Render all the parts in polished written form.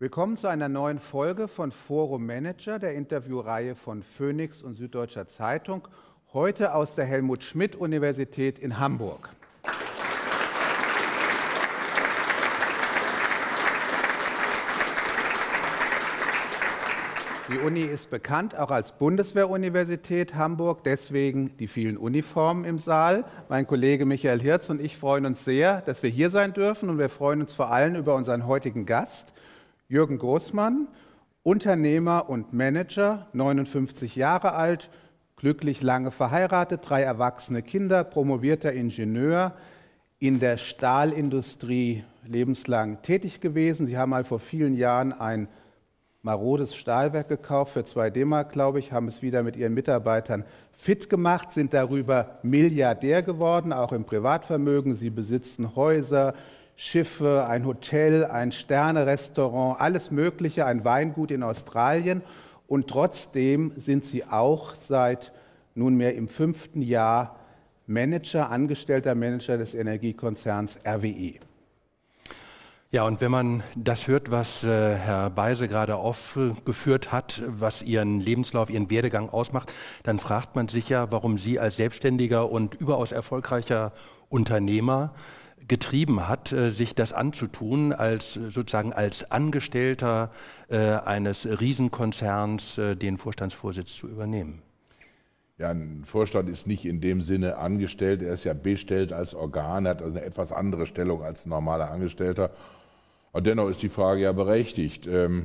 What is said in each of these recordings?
Willkommen zu einer neuen Folge von Forum Manager, der Interviewreihe von Phoenix und Süddeutscher Zeitung, heute aus der Helmut-Schmidt-Universität in Hamburg. Die Uni ist bekannt auch als Bundeswehr-Universität Hamburg, deswegen die vielen Uniformen im Saal. Mein Kollege Michael Hirz und ich freuen uns sehr, dass wir hier sein dürfen, und wir freuen uns vor allem über unseren heutigen Gast, Jürgen Großmann, Unternehmer und Manager, 59 Jahre alt, glücklich lange verheiratet, 3 erwachsene Kinder, promovierter Ingenieur, in der Stahlindustrie lebenslang tätig gewesen. Sie haben mal vor vielen Jahren ein marodes Stahlwerk gekauft für 2 D-Mark, glaube ich, haben es wieder mit ihren Mitarbeitern fit gemacht, sind darüber Milliardär geworden, auch im Privatvermögen. Sie besitzen Häuser, Schiffe, ein Hotel, ein Sterne-Restaurant, alles Mögliche, ein Weingut in Australien. Und trotzdem sind Sie auch seit nunmehr im 5. Jahr Manager, angestellter Manager des Energiekonzerns RWE. Ja, und wenn man das hört, was Herr Beise gerade aufgeführt hat, was Ihren Lebenslauf, Ihren Werdegang ausmacht, dann fragt man sich ja, warum Sie als selbstständiger und überaus erfolgreicher Unternehmer getrieben hat, sich das anzutun, sozusagen als Angestellter eines Riesenkonzerns den Vorstandsvorsitz zu übernehmen. Ja, ein Vorstand ist nicht in dem Sinne angestellt, er ist ja bestellt als Organ, er hat also eine etwas andere Stellung als ein normaler Angestellter. Und dennoch ist die Frage ja berechtigt.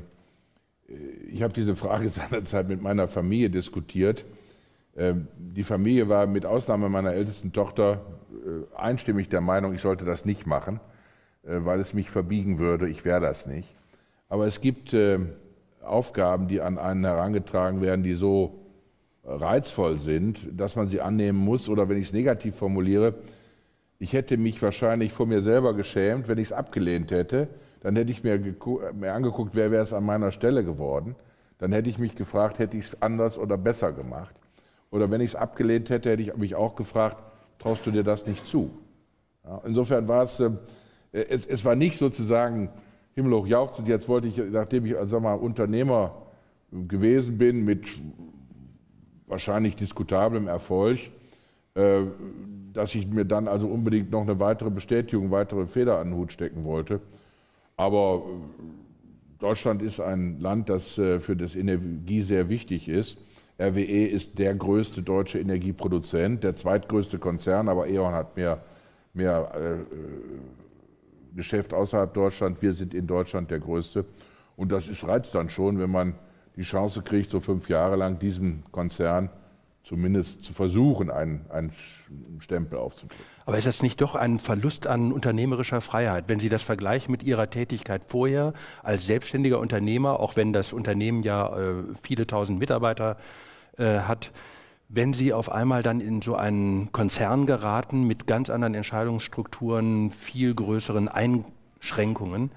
Ich habe diese Frage seinerzeit mit meiner Familie diskutiert. Die Familie war mit Ausnahme meiner ältesten Tochter einstimmig der Meinung, ich sollte das nicht machen, weil es mich verbiegen würde, ich wäre das nicht. Aber es gibt Aufgaben, die an einen herangetragen werden, die so reizvoll sind, dass man sie annehmen muss. Oder wenn ich es negativ formuliere, ich hätte mich wahrscheinlich vor mir selber geschämt, wenn ich es abgelehnt hätte. Dann hätte ich mir angeguckt, wer wäre es an meiner Stelle geworden. Dann hätte ich mich gefragt, hätte ich es anders oder besser gemacht. Oder wenn ich es abgelehnt hätte, hätte ich mich auch gefragt, traust du dir das nicht zu? Ja, insofern war es war nicht sozusagen himmelhoch jauchzend. Jetzt wollte ich, nachdem ich Unternehmer gewesen bin, mit wahrscheinlich diskutablem Erfolg, dass ich mir dann also unbedingt noch eine weitere Bestätigung, weitere Feder an den Hut stecken wollte. Aber Deutschland ist ein Land, das für das Energie sehr wichtig ist. RWE ist der größte deutsche Energieproduzent, der zweitgrößte Konzern, aber E.ON hat mehr Geschäft außerhalb Deutschland. Wir sind in Deutschland der größte. Und das reizt dann schon, wenn man die Chance kriegt, so 5 Jahre lang diesem Konzern zumindest zu versuchen, einen Stempel aufzudrücken. Aber ist das nicht doch ein Verlust an unternehmerischer Freiheit, wenn Sie das vergleichen mit Ihrer Tätigkeit vorher als selbstständiger Unternehmer, auch wenn das Unternehmen ja viele tausend Mitarbeiter hat, wenn Sie auf einmal dann in so einen Konzern geraten mit ganz anderen Entscheidungsstrukturen, viel größeren Einschränkungen?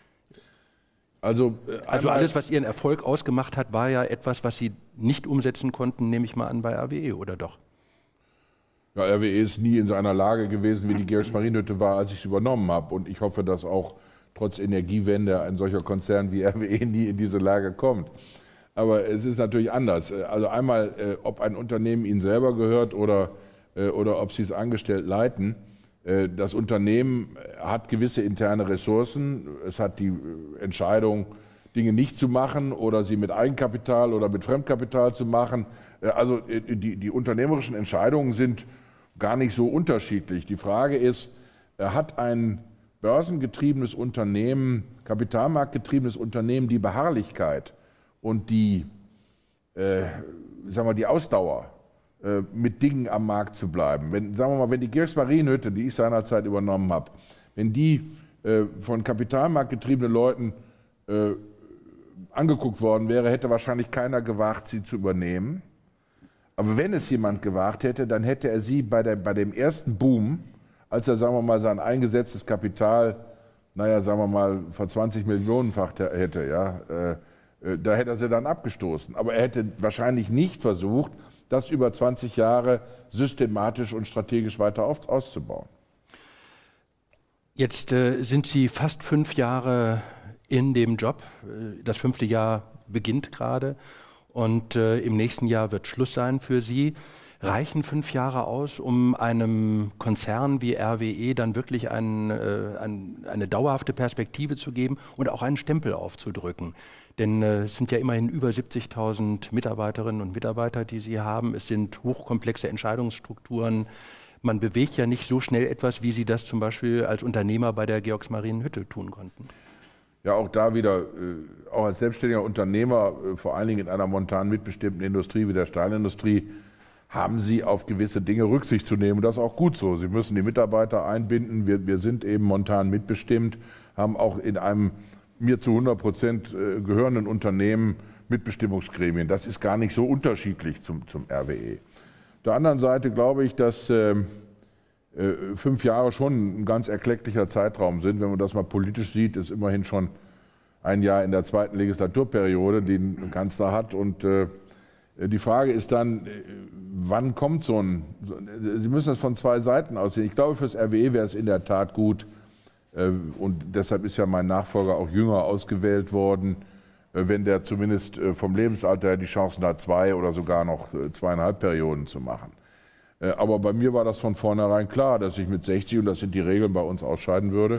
Also alles, was Ihren Erfolg ausgemacht hat, war ja etwas, was Sie nicht umsetzen konnten, nehme ich mal an, bei RWE, oder doch? Ja, RWE ist nie in so einer Lage gewesen, wie die Georg-Marienhütte war, als ich es übernommen habe. Und ich hoffe, dass auch trotz Energiewende ein solcher Konzern wie RWE nie in diese Lage kommt. Aber es ist natürlich anders. Also einmal, ob ein Unternehmen Ihnen selber gehört oder ob Sie es angestellt leiten. Das Unternehmen hat gewisse interne Ressourcen. Es hat die Entscheidung, Dinge nicht zu machen oder sie mit Eigenkapital oder mit Fremdkapital zu machen. Also die unternehmerischen Entscheidungen sind gar nicht so unterschiedlich. Die Frage ist, hat ein börsengetriebenes Unternehmen, kapitalmarktgetriebenes Unternehmen die Beharrlichkeit und die Ausdauer, mit Dingen am Markt zu bleiben? Wenn die Georg-Marienhütte, die ich seinerzeit übernommen habe, wenn die von kapitalmarktgetriebenen Leuten angeguckt worden wäre, hätte wahrscheinlich keiner gewagt, sie zu übernehmen. Aber wenn es jemand gewagt hätte, dann hätte er sie bei dem ersten Boom, als er, sagen wir mal, sein eingesetztes Kapital, ver-20 Millionenfach hätte, ja, da hätte er sie dann abgestoßen. Aber er hätte wahrscheinlich nicht versucht, das über 20 Jahre systematisch und strategisch weiter auszubauen. Jetzt sind Sie fast 5 Jahre in dem Job. Das 5. Jahr beginnt gerade und im nächsten Jahr wird Schluss sein für Sie. Reichen 5 Jahre aus, um einem Konzern wie RWE dann wirklich eine dauerhafte Perspektive zu geben und auch einen Stempel aufzudrücken? Denn es sind ja immerhin über 70.000 Mitarbeiterinnen und Mitarbeiter, die Sie haben. Es sind hochkomplexe Entscheidungsstrukturen. Man bewegt ja nicht so schnell etwas, wie Sie das zum Beispiel als Unternehmer bei der Georgsmarienhütte tun konnten. Ja, auch da wieder, auch als selbstständiger Unternehmer, vor allen Dingen in einer momentan mitbestimmten Industrie wie der Stahlindustrie, haben Sie auf gewisse Dinge Rücksicht zu nehmen. Das ist auch gut so. Sie müssen die Mitarbeiter einbinden. Wir sind eben momentan mitbestimmt, haben auch in einem mir zu 100% gehörenden Unternehmen Mitbestimmungsgremien. Das ist gar nicht so unterschiedlich zum RWE. Auf der anderen Seite glaube ich, dass 5 Jahre schon ein ganz erklecklicher Zeitraum sind. Wenn man das mal politisch sieht, ist immerhin schon ein Jahr in der 2. Legislaturperiode, die ein Kanzler hat. Und die Frage ist dann, wann kommt so ein... Sie müssen das von 2 Seiten aussehen. Ich glaube, für das RWE wäre es in der Tat gut, und deshalb ist ja mein Nachfolger auch jünger ausgewählt worden, wenn der zumindest vom Lebensalter her die Chancen hat, 2 oder sogar noch 2,5 Perioden zu machen. Aber bei mir war das von vornherein klar, dass ich mit 60, und das sind die Regeln, bei uns ausscheiden würde.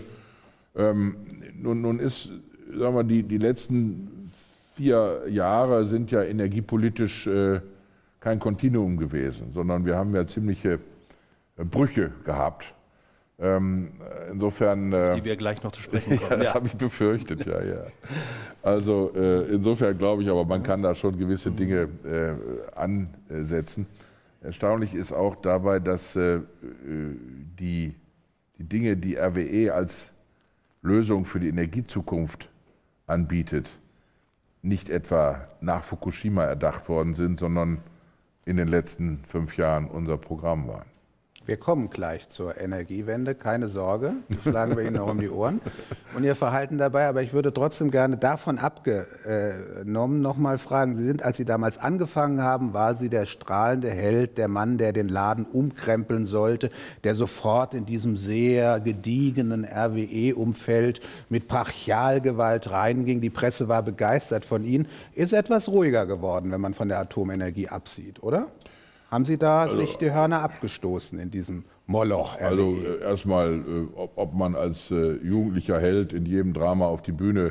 Nun ist, sagen wir, die letzten 4 Jahre sind ja energiepolitisch kein Kontinuum gewesen, sondern wir haben ja ziemliche Brüche gehabt. Insofern, auf die wir gleich noch zu sprechen kommen. Ja, das habe ich befürchtet, ja. Also insofern glaube ich aber, man kann da schon gewisse Dinge ansetzen. Erstaunlich ist auch dabei, dass die Dinge, die RWE als Lösung für die Energiezukunft anbietet, nicht etwa nach Fukushima erdacht worden sind, sondern in den letzten 5 Jahren unser Programm waren. Wir kommen gleich zur Energiewende, keine Sorge, die schlagen wir Ihnen noch um die Ohren und Ihr Verhalten dabei. Aber ich würde trotzdem gerne davon abgenommen noch mal fragen, als Sie damals angefangen haben, war Sie der strahlende Held, der Mann, der den Laden umkrempeln sollte, der sofort in diesem sehr gediegenen RWE-Umfeld mit Brachialgewalt reinging. Die Presse war begeistert von Ihnen. Ist etwas ruhiger geworden, wenn man von der Atomenergie absieht, oder? Haben Sie da sich die Hörner abgestoßen in diesem Moloch? Also erstmal, ob man als jugendlicher Held in jedem Drama auf die Bühne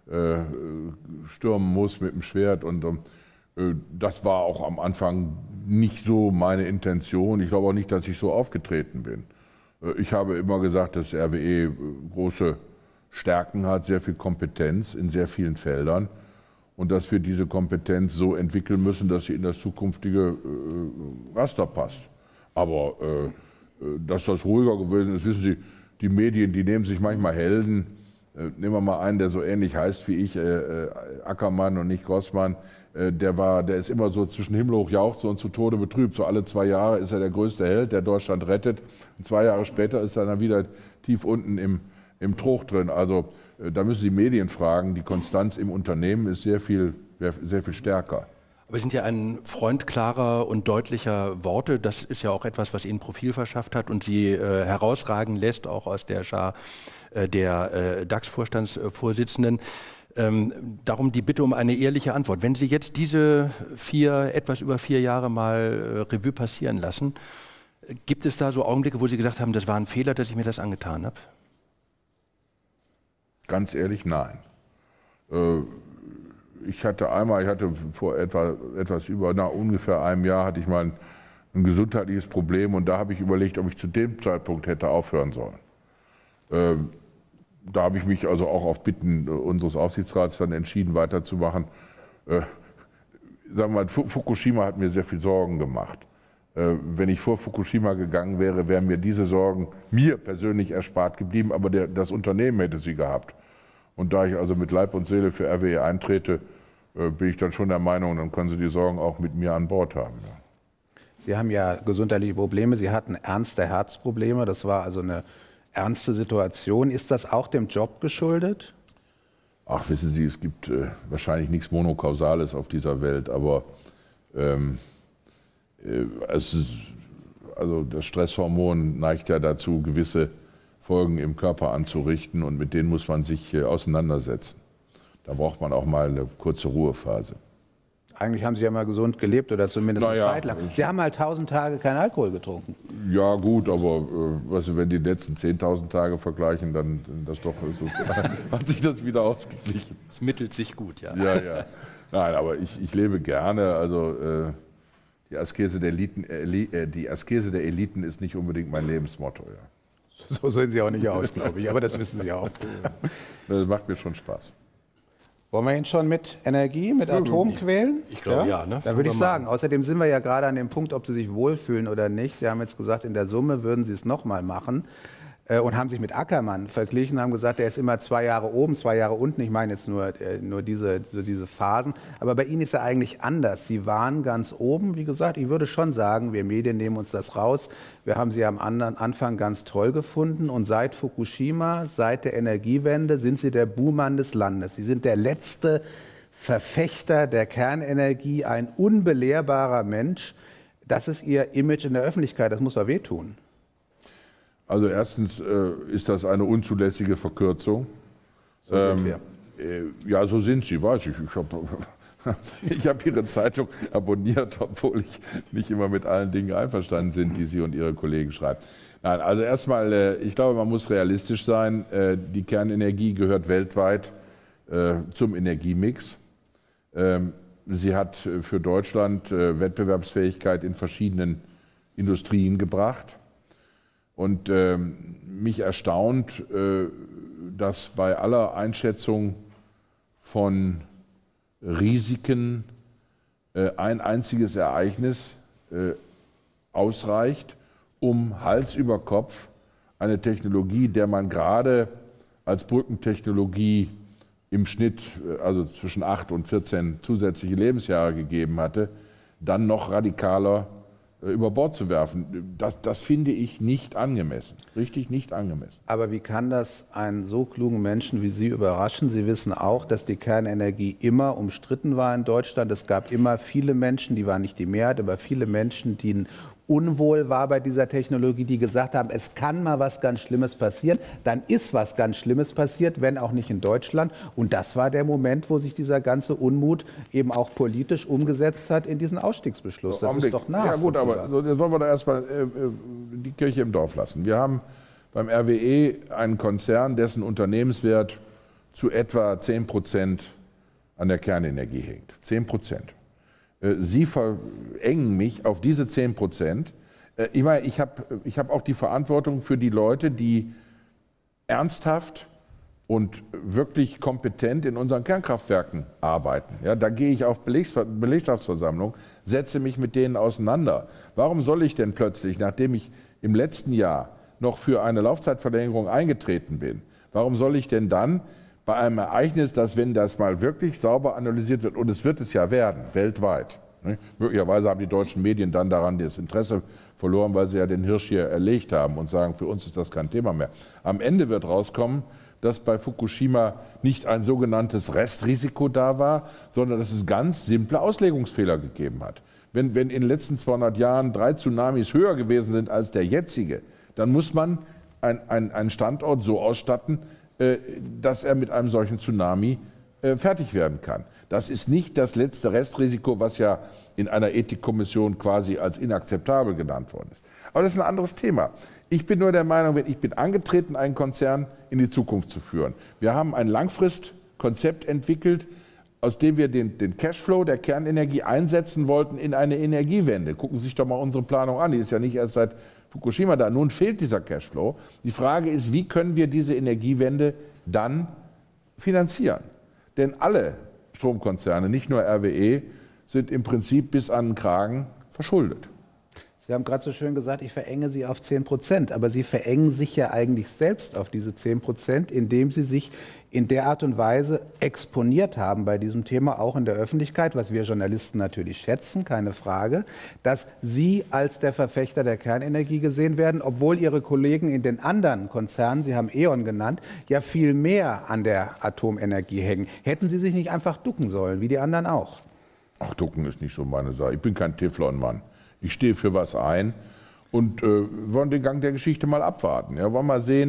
stürmen muss mit dem Schwert. Und das war auch am Anfang nicht so meine Intention. Ich glaube auch nicht, dass ich so aufgetreten bin. Ich habe immer gesagt, dass RWE große Stärken hat, sehr viel Kompetenz in sehr vielen Feldern. Und dass wir diese Kompetenz so entwickeln müssen, dass sie in das zukünftige Raster passt. Aber dass das ruhiger gewesen ist, wissen Sie, die Medien, die nehmen sich manchmal Helden. Nehmen wir mal einen, der so ähnlich heißt wie ich, Ackermann und nicht Grossmann. Der ist immer so zwischen himmelhoch jauchze und zu Tode betrübt. So alle 2 Jahre ist er der größte Held, der Deutschland rettet. Und 2 Jahre später ist er dann wieder tief unten im Trog drin. Also da müssen die Medien fragen. Die Konstanz im Unternehmen ist sehr viel stärker. Aber Sie sind ja ein Freund klarer und deutlicher Worte. Das ist ja auch etwas, was Ihnen Profil verschafft hat und Sie herausragen lässt, auch aus der Schar der DAX-Vorstandsvorsitzenden. Darum die Bitte um eine ehrliche Antwort. Wenn Sie jetzt diese etwas über 4 Jahre mal Revue passieren lassen, gibt es da so Augenblicke, wo Sie gesagt haben, das war ein Fehler, dass ich mir das angetan habe? Ganz ehrlich, nein. Ich hatte vor ungefähr einem Jahr hatte ich mal ein gesundheitliches Problem und da habe ich überlegt, ob ich zu dem Zeitpunkt hätte aufhören sollen. Da habe ich mich also auch auf Bitten unseres Aufsichtsrats dann entschieden, weiterzumachen. Sagen wir mal, Fukushima hat mir sehr viel Sorgen gemacht. Wenn ich vor Fukushima gegangen wäre, wären mir diese Sorgen mir persönlich erspart geblieben, aber das Unternehmen hätte sie gehabt. Und da ich also mit Leib und Seele für RWE eintrete, bin ich dann schon der Meinung, dann können Sie die Sorgen auch mit mir an Bord haben. Ja. Sie haben ja gesundheitliche Probleme, Sie hatten ernste Herzprobleme, das war also eine ernste Situation. Ist das auch dem Job geschuldet? Ach, wissen Sie, es gibt wahrscheinlich nichts Monokausales auf dieser Welt, aber also das Stresshormon neigt ja dazu, gewisse Folgen im Körper anzurichten und mit denen muss man sich auseinandersetzen. Da braucht man auch mal eine kurze Ruhephase. Eigentlich haben Sie ja mal gesund gelebt oder zumindest eine Zeit lang. Sie haben mal 1000 Tage keinen Alkohol getrunken. Ja gut, aber weißt du, wenn die letzten 10.000 Tage vergleichen, dann das doch, hat sich das wieder ausgeglichen. Es mittelt sich gut, ja. Ja, ja. Nein, aber ich lebe gerne. Also die Askese der Eliten ist nicht unbedingt mein Lebensmotto. Ja. So sehen Sie auch nicht aus, glaube ich, aber das wissen Sie auch. Das macht mir schon Spaß. Wollen wir ihn schon mit Energie, mit Atom quälen? Ich glaube, ja. Ne? Dann würde ich sagen, außerdem sind wir ja gerade an dem Punkt, ob Sie sich wohlfühlen oder nicht. Sie haben jetzt gesagt, in der Summe würden Sie es nochmal machen und haben sich mit Ackermann verglichen, haben gesagt, er ist immer 2 Jahre oben, 2 Jahre unten. Ich meine jetzt nur diese Phasen. Aber bei Ihnen ist er eigentlich anders. Sie waren ganz oben, wie gesagt. Ich würde schon sagen, wir Medien nehmen uns das raus. Wir haben Sie am Anfang ganz toll gefunden. Und seit Fukushima, seit der Energiewende, sind Sie der Buhmann des Landes. Sie sind der letzte Verfechter der Kernenergie, ein unbelehrbarer Mensch. Das ist Ihr Image in der Öffentlichkeit. Das muss doch wehtun. Also erstens ist das eine unzulässige Verkürzung. So sind wir. Ja, so sind Sie, weiß ich. Ich hab Ihre Zeitung abonniert, obwohl ich nicht immer mit allen Dingen einverstanden bin, die Sie und Ihre Kollegen schreiben. Nein, also erstmal, ich glaube, man muss realistisch sein. Die Kernenergie gehört weltweit zum Energiemix. Sie hat für Deutschland Wettbewerbsfähigkeit in verschiedenen Industrien gebracht. Und mich erstaunt, dass bei aller Einschätzung von Risiken ein einziges Ereignis ausreicht, um Hals über Kopf eine Technologie, der man gerade als Brückentechnologie im Schnitt, also zwischen 8 und 14 zusätzliche Lebensjahre gegeben hatte, dann noch radikaler über Bord zu werfen. Das finde ich nicht angemessen, richtig nicht angemessen. Aber wie kann das einen so klugen Menschen wie Sie überraschen? Sie wissen auch, dass die Kernenergie immer umstritten war in Deutschland. Es gab immer viele Menschen, die waren nicht die Mehrheit, aber viele Menschen, denen unwohl war bei dieser Technologie, die gesagt haben, es kann mal was ganz Schlimmes passieren. Dann ist was ganz Schlimmes passiert, wenn auch nicht in Deutschland. Und das war der Moment, wo sich dieser ganze Unmut eben auch politisch umgesetzt hat in diesen Ausstiegsbeschluss. Das ist doch nachvollziehbar. Ja gut, aber jetzt wollen wir da erstmal die Kirche im Dorf lassen. Wir haben beim RWE einen Konzern, dessen Unternehmenswert zu etwa 10% an der Kernenergie hängt. 10%. Sie verengen mich auf diese 10%. Ich meine, ich hab auch die Verantwortung für die Leute, die ernsthaft und wirklich kompetent in unseren Kernkraftwerken arbeiten. Ja, da gehe ich auf Belegschaftsversammlung, setze mich mit denen auseinander. Warum soll ich denn plötzlich, nachdem ich im letzten Jahr noch für eine Laufzeitverlängerung eingetreten bin, warum soll ich denn dann bei einem Ereignis, dass, wenn das mal wirklich sauber analysiert wird, und es wird es ja werden, weltweit, ne? Möglicherweise haben die deutschen Medien dann daran das Interesse verloren, weil sie ja den Hirsch hier erlegt haben und sagen, für uns ist das kein Thema mehr. Am Ende wird rauskommen, dass bei Fukushima nicht ein sogenanntes Restrisiko da war, sondern dass es ganz simple Auslegungsfehler gegeben hat. Wenn in den letzten 200 Jahren 3 Tsunamis höher gewesen sind als der jetzige, dann muss man einen Standort so ausstatten, dass er mit einem solchen Tsunami fertig werden kann. Das ist nicht das letzte Restrisiko, was ja in einer Ethikkommission quasi als inakzeptabel genannt worden ist. Aber das ist ein anderes Thema. Ich bin nur der Meinung, ich bin angetreten, einen Konzern in die Zukunft zu führen. Wir haben ein Langfristkonzept entwickelt, aus dem wir den Cashflow der Kernenergie einsetzen wollten in eine Energiewende. Gucken Sie sich doch mal unsere Planung an, die ist ja nicht erst seit Fukushima da. Nun fehlt dieser Cashflow. Die Frage ist, wie können wir diese Energiewende dann finanzieren? Denn alle Stromkonzerne, nicht nur RWE, sind im Prinzip bis an den Kragen verschuldet. Sie haben gerade so schön gesagt, ich verenge Sie auf 10%. Aber Sie verengen sich ja eigentlich selbst auf diese 10%, indem Sie sich in der Art und Weise exponiert haben bei diesem Thema, auch in der Öffentlichkeit, was wir Journalisten natürlich schätzen, keine Frage, dass Sie als der Verfechter der Kernenergie gesehen werden, obwohl Ihre Kollegen in den anderen Konzernen, Sie haben E.ON genannt, ja viel mehr an der Atomenergie hängen. Hätten Sie sich nicht einfach ducken sollen, wie die anderen auch? Ach, ducken ist nicht so meine Sache. Ich bin kein Teflonmann. Ich stehe für was ein und wollen den Gang der Geschichte mal abwarten. Ja, wollen mal sehen,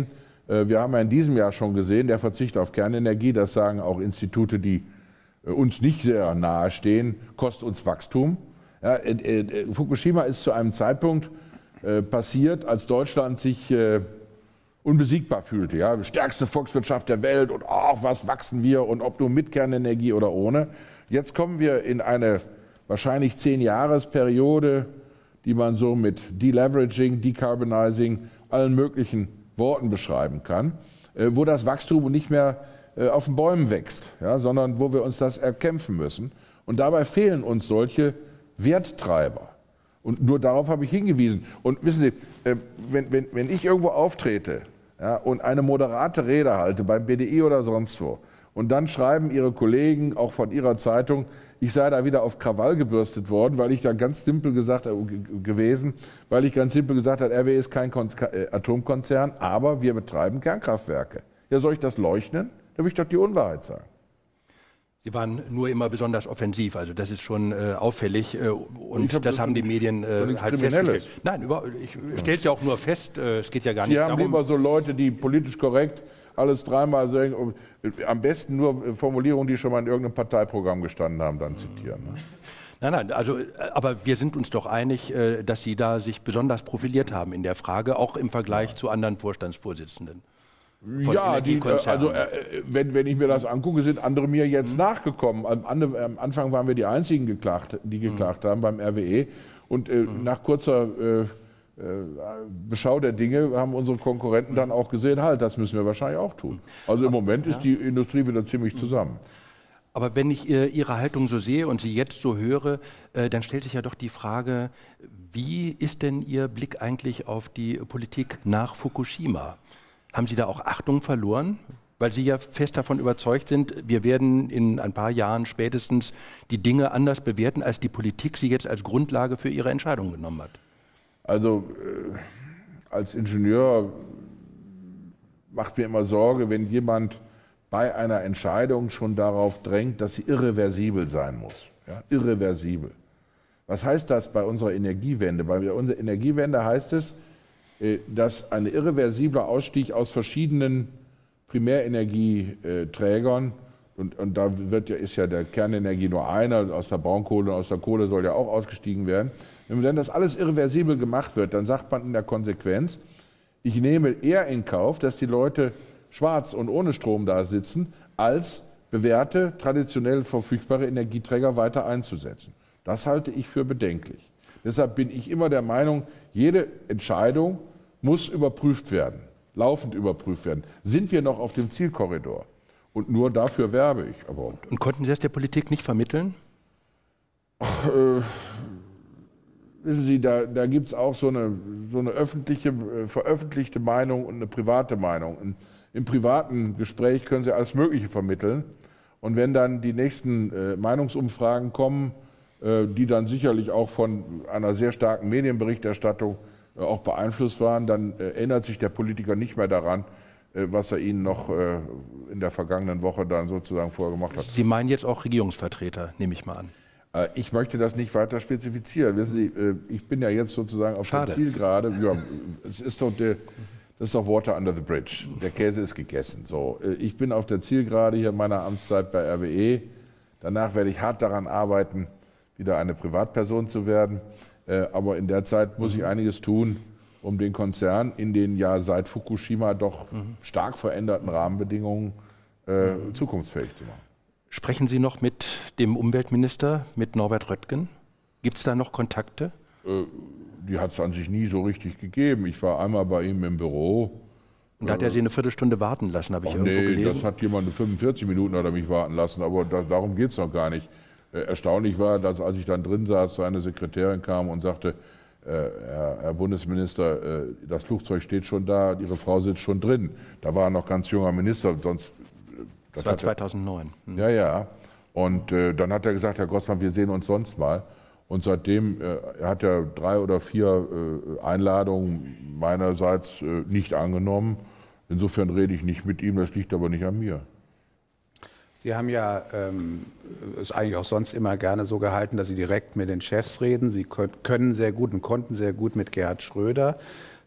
Wir haben ja in diesem Jahr schon gesehen, der Verzicht auf Kernenergie, das sagen auch Institute, die uns nicht sehr nahe stehen, kostet uns Wachstum. Ja, Fukushima ist zu einem Zeitpunkt passiert, als Deutschland sich unbesiegbar fühlte. Ja? Stärkste Volkswirtschaft der Welt und was wachsen wir und ob nur mit Kernenergie oder ohne. Jetzt kommen wir in eine wahrscheinlich 10-Jahres-Periode, die man so mit Deleveraging, Decarbonizing, allen möglichen Worten beschreiben kann, wo das Wachstum nicht mehr auf den Bäumen wächst, ja, sondern wo wir uns das erkämpfen müssen. Und dabei fehlen uns solche Werttreiber. Und nur darauf habe ich hingewiesen. Und wissen Sie, wenn ich irgendwo auftrete, ja, und eine moderate Rede halte, beim BDI oder sonst wo, und dann schreiben Ihre Kollegen, auch von Ihrer Zeitung, ich sei da wieder auf Krawall gebürstet worden, weil ich da ganz simpel gesagt weil ich ganz simpel gesagt habe, RWE ist kein Atomkonzern, aber wir betreiben Kernkraftwerke. Ja, soll ich das leugnen? Da will ich doch die Unwahrheit sagen. Sie waren nur immer besonders offensiv, also das ist schon auffällig und das haben die Medien halt festgestellt. Nein, ich stelle es ja auch nur fest, es geht ja gar nicht darum. Sie haben immer so Leute, die politisch korrekt alles dreimal sagen, am besten nur Formulierungen, die schon mal in irgendeinem Parteiprogramm gestanden haben, dann zitieren. Ne? Nein, also, aber wir sind uns doch einig, dass Sie da sich besonders profiliert haben in der Frage, auch im Vergleich zu anderen Vorstandsvorsitzenden. Ja, wenn ich mir das angucke, sind andere mir jetzt nachgekommen. Am Anfang waren wir die Einzigen, die geklagt haben beim RWE. Und nach kurzer Beschau der Dinge haben unsere Konkurrenten dann auch gesehen, halt, das müssen wir wahrscheinlich auch tun. Also im Moment ist die Industrie wieder ziemlich zusammen. Aber wenn ich Ihre Haltung so sehe und Sie jetzt so höre, dann stellt sich ja doch die Frage, wie ist denn Ihr Blick eigentlich auf die Politik nach Fukushima? Haben Sie da auch Achtung verloren? Weil Sie ja fest davon überzeugt sind, wir werden in ein paar Jahren spätestens die Dinge anders bewerten, als die Politik sie jetzt als Grundlage für ihre Entscheidung genommen hat. Also als Ingenieur macht mir immer Sorge, wenn jemand bei einer Entscheidung schon darauf drängt, dass sie irreversibel sein muss. Ja, irreversibel. Was heißt das bei unserer Energiewende? Bei unserer Energiewende heißt es, dass ein irreversibler Ausstieg aus verschiedenen Primärenergieträgern, und da ist ja der Kernenergie nur einer, aus der Braunkohle und aus der Kohle soll ja auch ausgestiegen werden. Wenn das alles irreversibel gemacht wird, dann sagt man in der Konsequenz, ich nehme eher in Kauf, dass die Leute schwarz und ohne Strom da sitzen, als bewährte, traditionell verfügbare Energieträger weiter einzusetzen. Das halte ich für bedenklich. Deshalb bin ich immer der Meinung, jede Entscheidung muss überprüft werden, laufend überprüft werden. Sind wir noch auf dem Zielkorridor? Und nur dafür werbe ich. Aber und konnten Sie das der Politik nicht vermitteln? Wissen Sie, da gibt es auch so eine öffentliche, veröffentlichte Meinung und eine private Meinung. Im privaten Gespräch können Sie alles Mögliche vermitteln. Und wenn dann die nächsten Meinungsumfragen kommen, die dann sicherlich auch von einer sehr starken Medienberichterstattung auch beeinflusst waren, dann erinnert sich der Politiker nicht mehr daran, was er Ihnen noch in der vergangenen Woche dann sozusagen vorgemacht hat. Sie meinen jetzt auch Regierungsvertreter, nehme ich mal an. Ich möchte das nicht weiter spezifizieren. Wissen Sie, ich bin ja jetzt sozusagen auf der Zielgerade. Ja, das ist doch Water under the bridge. Der Käse ist gegessen. So, ich bin auf der Zielgerade hier meiner Amtszeit bei RWE. Danach werde ich hart daran arbeiten, wieder eine Privatperson zu werden. Aber in der Zeit muss ich einiges tun, um den Konzern in den ja seit Fukushima doch stark veränderten Rahmenbedingungen zukunftsfähig zu machen. Sprechen Sie noch mit dem Umweltminister, mit Norbert Röttgen? Gibt es da noch Kontakte? Die hat es an sich nie so richtig gegeben. Ich war einmal bei ihm im Büro. Und da hat er Sie eine Viertelstunde warten lassen, habe ich irgendwo gelesen. Das hat jemand 45 Minuten hat er mich warten lassen, aber darum geht es noch gar nicht. Erstaunlich war, dass als ich dann drin saß, seine Sekretärin kam und sagte, Herr Bundesminister, das Flugzeug steht schon da, Ihre Frau sitzt schon drin. Da war er noch ganz junger Minister, sonst... Das war 2009. Ja. Und dann hat er gesagt, Herr Grossmann, wir sehen uns sonst mal. Und seitdem hat er 3 oder 4 Einladungen meinerseits nicht angenommen. Insofern rede ich nicht mit ihm, das liegt aber nicht an mir. Sie haben ja es eigentlich auch sonst immer gerne so gehalten, dass Sie direkt mit den Chefs reden. Sie können sehr gut und konnten sehr gut mit Gerhard Schröder.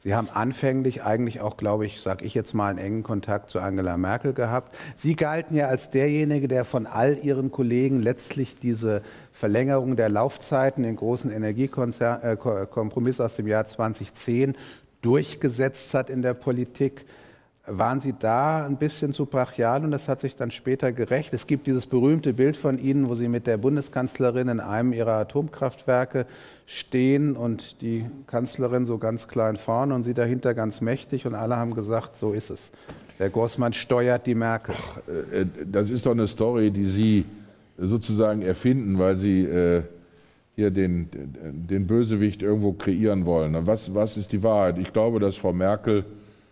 Sie haben anfänglich eigentlich auch, glaube ich, sage ich jetzt mal, einen engen Kontakt zu Angela Merkel gehabt. Sie galten ja als derjenige, der von all Ihren Kollegen letztlich diese Verlängerung der Laufzeiten, den großen Energiekompromiss aus dem Jahr 2010 durchgesetzt hat in der Politik. Waren Sie da ein bisschen zu brachial und das hat sich dann später gerächt? Es gibt dieses berühmte Bild von Ihnen, wo Sie mit der Bundeskanzlerin in einem Ihrer Atomkraftwerke stehen und die Kanzlerin so ganz klein vorne und Sie dahinter ganz mächtig und alle haben gesagt, so ist es. Der Grossmann steuert die Merkel. Das ist doch eine Story, die Sie sozusagen erfinden, weil Sie hier den Bösewicht irgendwo kreieren wollen. Was ist die Wahrheit? Ich glaube, dass Frau Merkel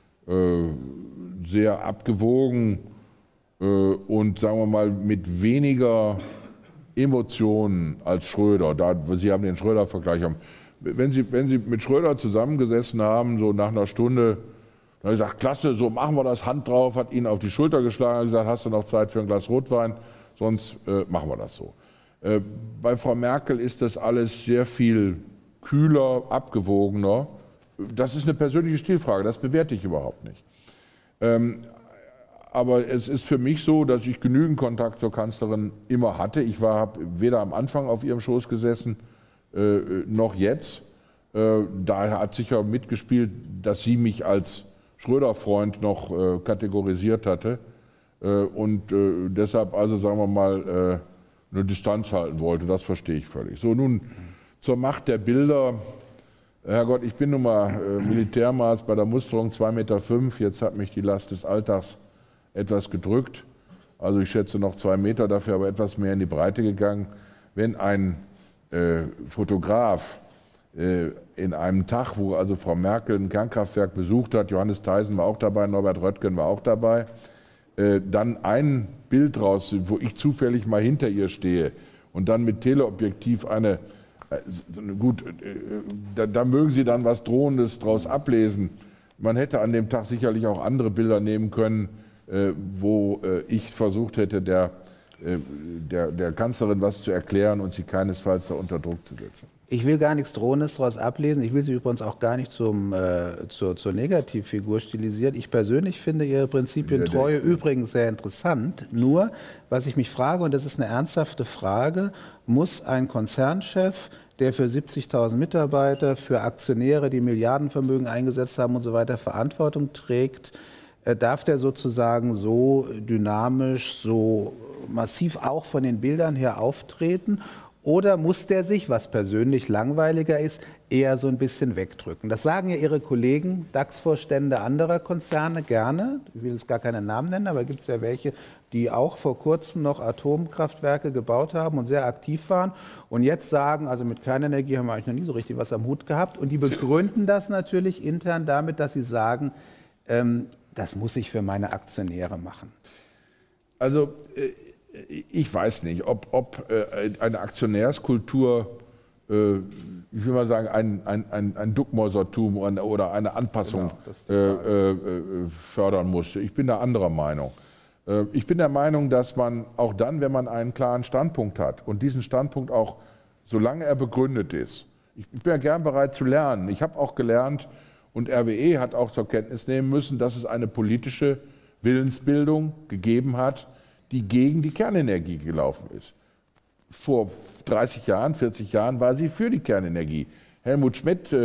sehr abgewogen und sagen wir mal mit weniger Emotionen als Schröder. Sie haben den Schröder-Vergleich. Wenn Sie mit Schröder zusammengesessen haben, so nach einer Stunde, dann habe ich gesagt, klasse, so machen wir das, Hand drauf, hat ihn auf die Schulter geschlagen und gesagt, hast du noch Zeit für ein Glas Rotwein, sonst machen wir das so. Bei Frau Merkel ist das alles sehr viel kühler, abgewogener. Das ist eine persönliche Stilfrage, das bewerte ich überhaupt nicht. Aber es ist für mich so, dass ich genügend Kontakt zur Kanzlerin immer hatte. Ich habe weder am Anfang auf ihrem Schoß gesessen, noch jetzt. Daher hat sicher mitgespielt, dass sie mich als Schröder-Freund noch kategorisiert hatte und deshalb also, sagen wir mal, eine Distanz halten wollte. Das verstehe ich völlig. So, nun zur Macht der Bilder. Herrgott, ich bin nun mal Militärmaß bei der Musterung 2,5 Meter. Jetzt hat mich die Last des Alltags etwas gedrückt. Also ich schätze noch 2 Meter, dafür aber etwas mehr in die Breite gegangen. Wenn ein Fotograf in einem Tag, wo also Frau Merkel ein Kernkraftwerk besucht hat, Johannes Theissen war auch dabei, Norbert Röttgen war auch dabei, dann ein Bild raus, wo ich zufällig mal hinter ihr stehe und dann mit Teleobjektiv gut, da mögen Sie dann was Drohendes draus ablesen. Man hätte an dem Tag sicherlich auch andere Bilder nehmen können, wo ich versucht hätte, der Kanzlerin was zu erklären und sie keinesfalls da unter Druck zu setzen. Ich will gar nichts Drohendes daraus ablesen. Ich will Sie übrigens auch gar nicht zur Negativfigur stilisieren. Ich persönlich finde Ihre Prinzipientreue übrigens sehr interessant. Nur, was ich mich frage, und das ist eine ernsthafte Frage, muss ein Konzernchef, der für 70.000 Mitarbeiter, für Aktionäre, die Milliardenvermögen eingesetzt haben und so weiter, Verantwortung trägt, darf der sozusagen so dynamisch, so massiv auch von den Bildern her auftreten? Oder muss der sich, was persönlich langweiliger ist, eher so ein bisschen wegdrücken? Das sagen ja Ihre Kollegen, DAX-Vorstände anderer Konzerne gerne. Ich will jetzt gar keinen Namen nennen, aber gibt es ja welche, die auch vor kurzem noch Atomkraftwerke gebaut haben und sehr aktiv waren und jetzt sagen, also mit Kernenergie haben wir eigentlich noch nie so richtig was am Hut gehabt. Und die begründen das natürlich intern damit, dass sie sagen, das muss ich für meine Aktionäre machen. Also ich weiß nicht, ob eine Aktionärskultur, ich will mal sagen, ein Duckmäusertum oder eine Anpassung fördern muss. Ich bin da anderer Meinung. Ich bin der Meinung, dass man auch dann, wenn man einen klaren Standpunkt hat und diesen Standpunkt auch, solange er begründet ist, ich bin ja gern bereit zu lernen. Ich habe auch gelernt und RWE hat auch zur Kenntnis nehmen müssen, dass es eine politische Willensbildung gegeben hat, die gegen die Kernenergie gelaufen ist. Vor 30 Jahren, 40 Jahren war sie für die Kernenergie. Helmut Schmidt,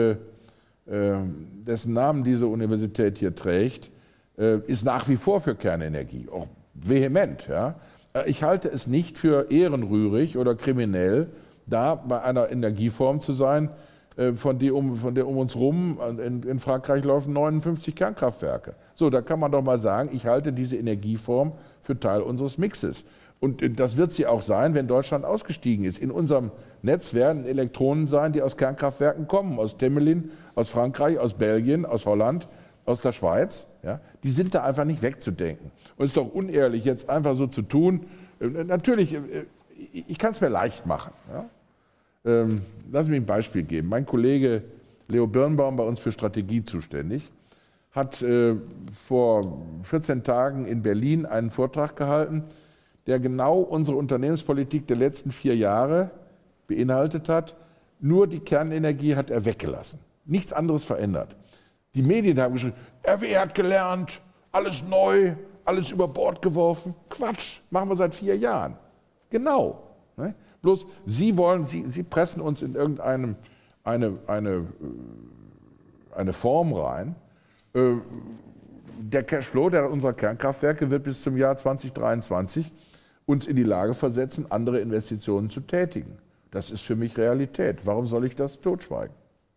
dessen Namen diese Universität hier trägt, ist nach wie vor für Kernenergie, auch vehement. Ja. Ich halte es nicht für ehrenrührig oder kriminell, da bei einer Energieform zu sein, von der um uns rum, in Frankreich laufen 59 Kernkraftwerke. So, da kann man doch mal sagen, ich halte diese Energieform für Teil unseres Mixes. Und das wird sie auch sein, wenn Deutschland ausgestiegen ist. In unserem Netz werden Elektronen sein, die aus Kernkraftwerken kommen, aus Temelin, aus Frankreich, aus Belgien, aus Holland, aus der Schweiz. Ja? Die sind da einfach nicht wegzudenken. Und es ist doch unehrlich, jetzt einfach so zu tun. Natürlich, ich kann es mir leicht machen. Ja? Lass mich ein Beispiel geben. Mein Kollege Leo Birnbaum, bei uns für Strategie zuständig, hat vor 14 Tagen in Berlin einen Vortrag gehalten, der genau unsere Unternehmenspolitik der letzten 4 Jahre beinhaltet hat. Nur die Kernenergie hat er weggelassen. Nichts anderes verändert. Die Medien haben geschrieben, RWE hat gelernt, alles neu, alles über Bord geworfen. Quatsch, machen wir seit 4 Jahren. Genau. Ne? Bloß Sie pressen uns in irgendeine eine Form rein. Der Cashflow unserer Kernkraftwerke wird bis zum Jahr 2023 uns in die Lage versetzen, andere Investitionen zu tätigen. Das ist für mich Realität. Warum soll ich das totschweigen?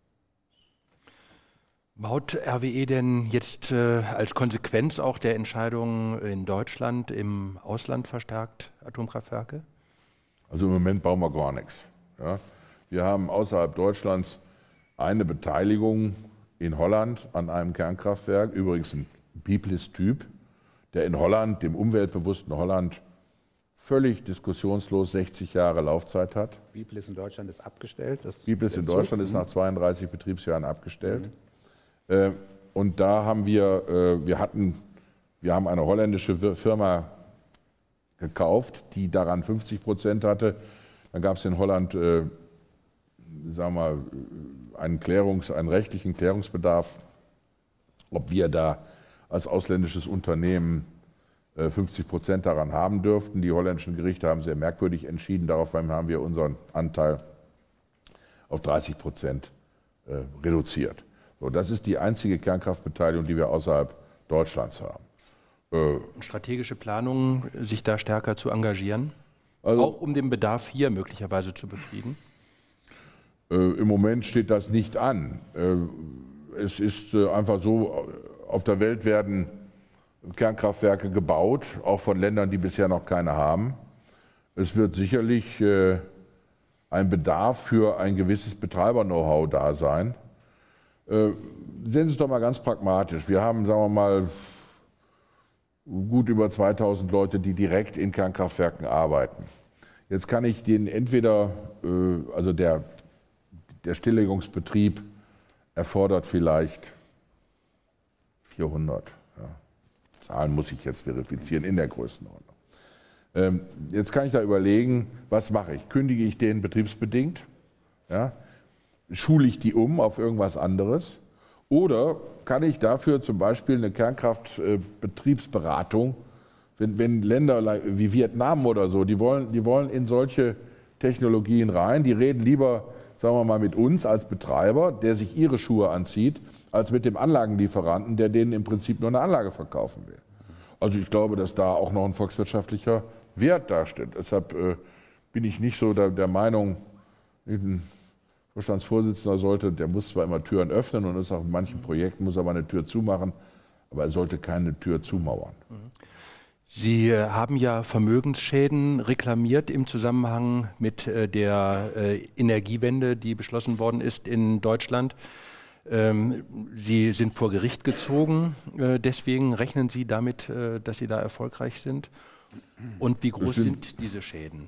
Baut RWE denn jetzt als Konsequenz auch der Entscheidung in Deutschland im Ausland verstärkt Atomkraftwerke? Also im Moment bauen wir gar nichts. Ja. Wir haben außerhalb Deutschlands eine Beteiligung in Holland an einem Kernkraftwerk, übrigens ein Biblis-Typ, der in Holland, dem umweltbewussten Holland, völlig diskussionslos 60 Jahre Laufzeit hat. Biblis in Deutschland ist abgestellt. Biblis in Deutschland ist nach 32 Betriebsjahren abgestellt. Und da haben wir haben eine holländische Firma gekauft, die daran 50% hatte. Dann gab es in Holland, sagen wir, einen rechtlichen Klärungsbedarf, ob wir da als ausländisches Unternehmen 50% daran haben dürften. Die holländischen Gerichte haben sehr merkwürdig entschieden. Daraufhin haben wir unseren Anteil auf 30% reduziert. So, das ist die einzige Kernkraftbeteiligung, die wir außerhalb Deutschlands haben. Strategische Planung, sich da stärker zu engagieren, also, auch um den Bedarf hier möglicherweise zu befrieden? Im Moment steht das nicht an. Es ist einfach so, auf der Welt werden Kernkraftwerke gebaut, auch von Ländern, die bisher noch keine haben. Es wird sicherlich ein Bedarf für ein gewisses Betreiber-Know-how da sein. Sehen Sie es doch mal ganz pragmatisch. Wir haben, sagen wir mal, gut über 2000 Leute, die direkt in Kernkraftwerken arbeiten. Jetzt kann ich denen entweder, also der Stilllegungsbetrieb erfordert vielleicht 400. Ja. Zahlen muss ich jetzt verifizieren in der Größenordnung. Jetzt kann ich da überlegen, was mache ich? Kündige ich den betriebsbedingt? Ja? Schule ich die um auf irgendwas anderes? Oder kann ich dafür zum Beispiel eine Kernkraftbetriebsberatung, wenn Länder wie Vietnam oder so, die wollen in solche Technologien rein, die reden lieber, sagen wir mal, mit uns als Betreiber, der sich ihre Schuhe anzieht, als mit dem Anlagenlieferanten, der denen im Prinzip nur eine Anlage verkaufen will. Also ich glaube, dass da auch noch ein volkswirtschaftlicher Wert dasteht. Deshalb bin ich nicht so der Meinung, ein Vorstandsvorsitzender der muss zwar immer Türen öffnen und ist auch in manchen Projekten, muss aber eine Tür zumachen, aber er sollte keine Tür zumauern. Sie haben ja Vermögensschäden reklamiert im Zusammenhang mit der Energiewende, die beschlossen worden ist in Deutschland. Sie sind vor Gericht gezogen, deswegen rechnen Sie damit, dass Sie da erfolgreich sind? Und wie groß sind diese Schäden?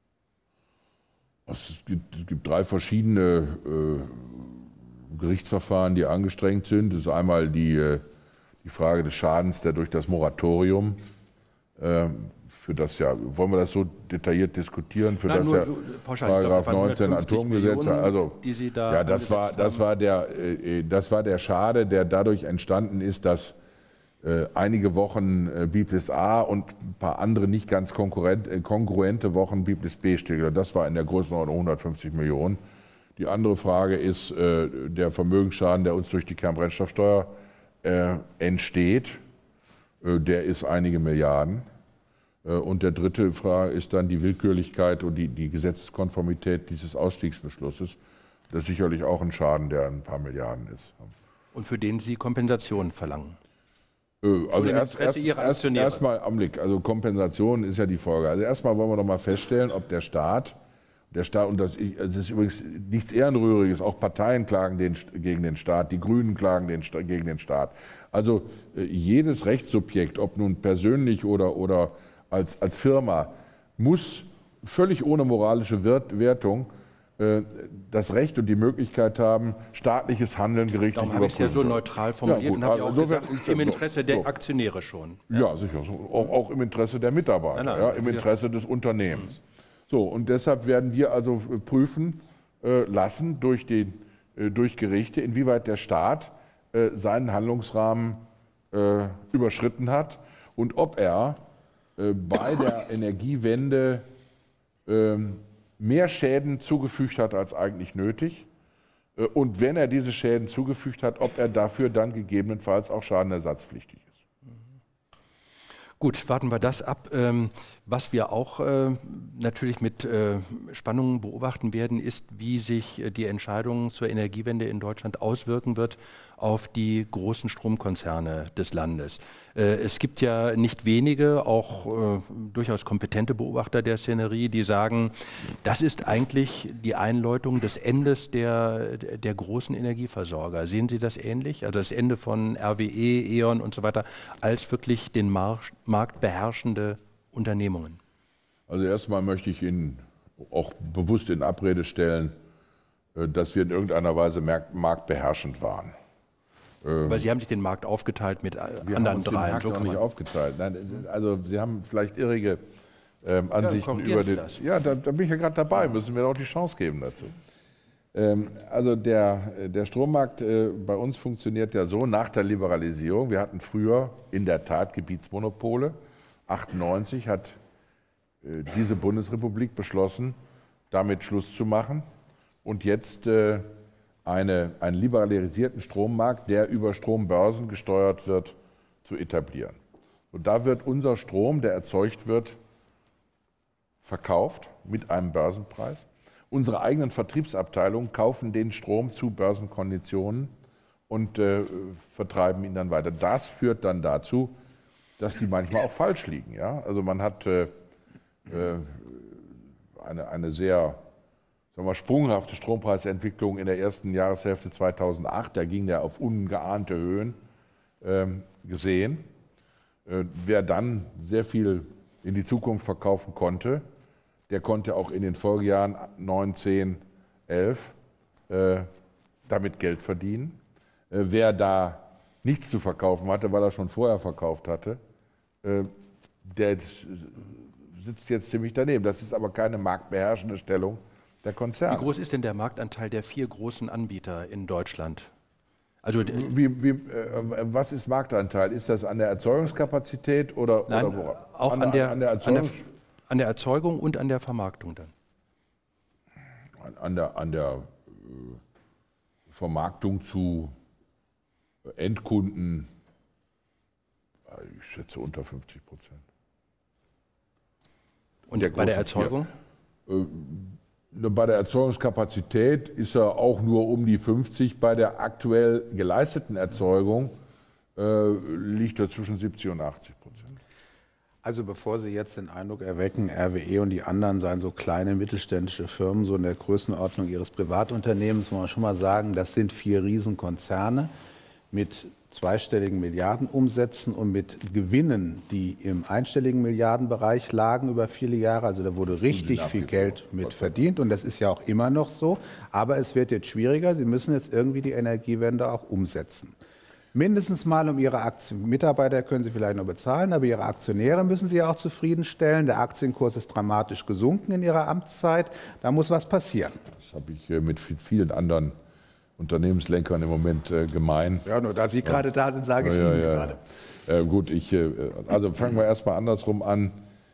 Es gibt 3 verschiedene Gerichtsverfahren, die angestrengt sind. Das ist einmal die Frage des Schadens, der durch das Moratorium, für das ja, wollen wir das so detailliert diskutieren, für das ja Paragraph 19 Atomgesetz, also ja, das war der Schade, der dadurch entstanden ist, dass einige Wochen Biblis A und ein paar andere nicht ganz kongruente Wochen Biblis B stillgelegt. Das war in der Größenordnung 150 Millionen. Die andere Frage ist der Vermögensschaden, der uns durch die Kernbrennstoffsteuer entsteht. Der ist einige Milliarden. Und der dritte Frage ist dann die Willkürlichkeit und die Gesetzeskonformität dieses Ausstiegsbeschlusses. Das ist sicherlich auch ein Schaden, der ein paar Milliarden ist. Und für den Sie Kompensation verlangen? Also erstmal am Blick, also Kompensation ist ja die Folge. Also erstmal wollen wir doch mal feststellen, ob der Staat, und das ist übrigens nichts Ehrenrühriges, auch Parteien klagen gegen den Staat, die Grünen klagen gegen den Staat. Also jedes Rechtssubjekt, ob nun persönlich oder als Firma, muss völlig ohne moralische Wertung das Recht und die Möglichkeit haben, staatliches Handeln gerichtlich überprüfen. Darum habe ich es ja so neutral formuliert, ja, und habe ja auch gesagt, im Interesse der Aktionäre schon. Ja, sicher. Auch im Interesse der Mitarbeiter, ja, im Interesse des Unternehmens. So, und deshalb werden wir also prüfen lassen durch Gerichte, inwieweit der Staat seinen Handlungsrahmen überschritten hat und ob er bei der Energiewende mehr Schäden zugefügt hat als eigentlich nötig. Und wenn er diese Schäden zugefügt hat, ob er dafür dann gegebenenfalls auch schadenersatzpflichtig ist. Gut, warten wir das ab. Was wir auch natürlich mit Spannung beobachten werden, ist, wie sich die Entscheidung zur Energiewende in Deutschland auswirken wird auf die großen Stromkonzerne des Landes. Es gibt ja nicht wenige, auch durchaus kompetente Beobachter der Szenerie, die sagen, das ist eigentlich die Einläutung des Endes der großen Energieversorger. Sehen Sie das ähnlich? Also das Ende von RWE, E.ON und so weiter, als wirklich den marktbeherrschende Unternehmungen? Also erstmal möchte ich Ihnen auch bewusst in Abrede stellen, dass wir in irgendeiner Weise marktbeherrschend waren. Weil Sie haben sich den Markt aufgeteilt mit Wir anderen haben uns den dreien. Markt auch nicht aufgeteilt. Nein, also Sie haben vielleicht irrige Ansichten über den... Ja, da bin ich ja gerade dabei, müssen wir auch die Chance geben dazu. Also der Strommarkt bei uns funktioniert ja so nach der Liberalisierung. Wir hatten früher in der Tat Gebietsmonopole. 1998 hat diese Bundesrepublik beschlossen, damit Schluss zu machen und jetzt einen liberalisierten Strommarkt, der über Strombörsen gesteuert wird, zu etablieren. Und da wird unser Strom, der erzeugt wird, verkauft mit einem Börsenpreis. Unsere eigenen Vertriebsabteilungen kaufen den Strom zu Börsenkonditionen und vertreiben ihn dann weiter. Das führt dann dazu, dass die manchmal auch falsch liegen. Ja? Also man hat eine sehr sprunghafte Strompreisentwicklung in der ersten Jahreshälfte 2008. Da ging der auf ungeahnte Höhen gesehen. Wer dann sehr viel in die Zukunft verkaufen konnte, der konnte auch in den Folgejahren 9, 10, 11 damit Geld verdienen. Wer da nichts zu verkaufen hatte, weil er schon vorher verkauft hatte, der sitzt jetzt ziemlich daneben. Das ist aber keine marktbeherrschende Stellung der Konzerne. Wie groß ist denn der Marktanteil der 4 großen Anbieter in Deutschland? Also, was ist Marktanteil? Ist das an der Erzeugungskapazität oder woran? Auch an der Erzeugung und an der Vermarktung dann? An der Vermarktung zu Endkunden, ich schätze unter 50%. Und bei der Erzeugung? Bei der Erzeugungskapazität ist er auch nur um die 50. Bei der aktuell geleisteten Erzeugung liegt er zwischen 70 und 80%. Also bevor Sie jetzt den Eindruck erwecken, RWE und die anderen seien so kleine mittelständische Firmen, so in der Größenordnung Ihres Privatunternehmens, muss man schon mal sagen, das sind 4 Riesenkonzerne mit zweistelligen Milliardenumsätzen und mit Gewinnen, die im einstelligen Milliardenbereich lagen über viele Jahre. Also da wurde richtig viel Geld mit verdient und das ist ja auch immer noch so. Aber es wird jetzt schwieriger. Sie müssen jetzt irgendwie die Energiewende auch umsetzen. Mindestens mal um Ihre Mitarbeiter können Sie vielleicht noch bezahlen, aber Ihre Aktionäre müssen Sie ja auch zufriedenstellen. Der Aktienkurs ist dramatisch gesunken in Ihrer Amtszeit. Da muss was passieren. Das habe ich mit vielen anderen Unternehmenslenkern im Moment gemein. Ja, nur da Sie gerade da sind, sage ich es Ihnen gerade. Gut, also fangen wir erstmal andersrum an.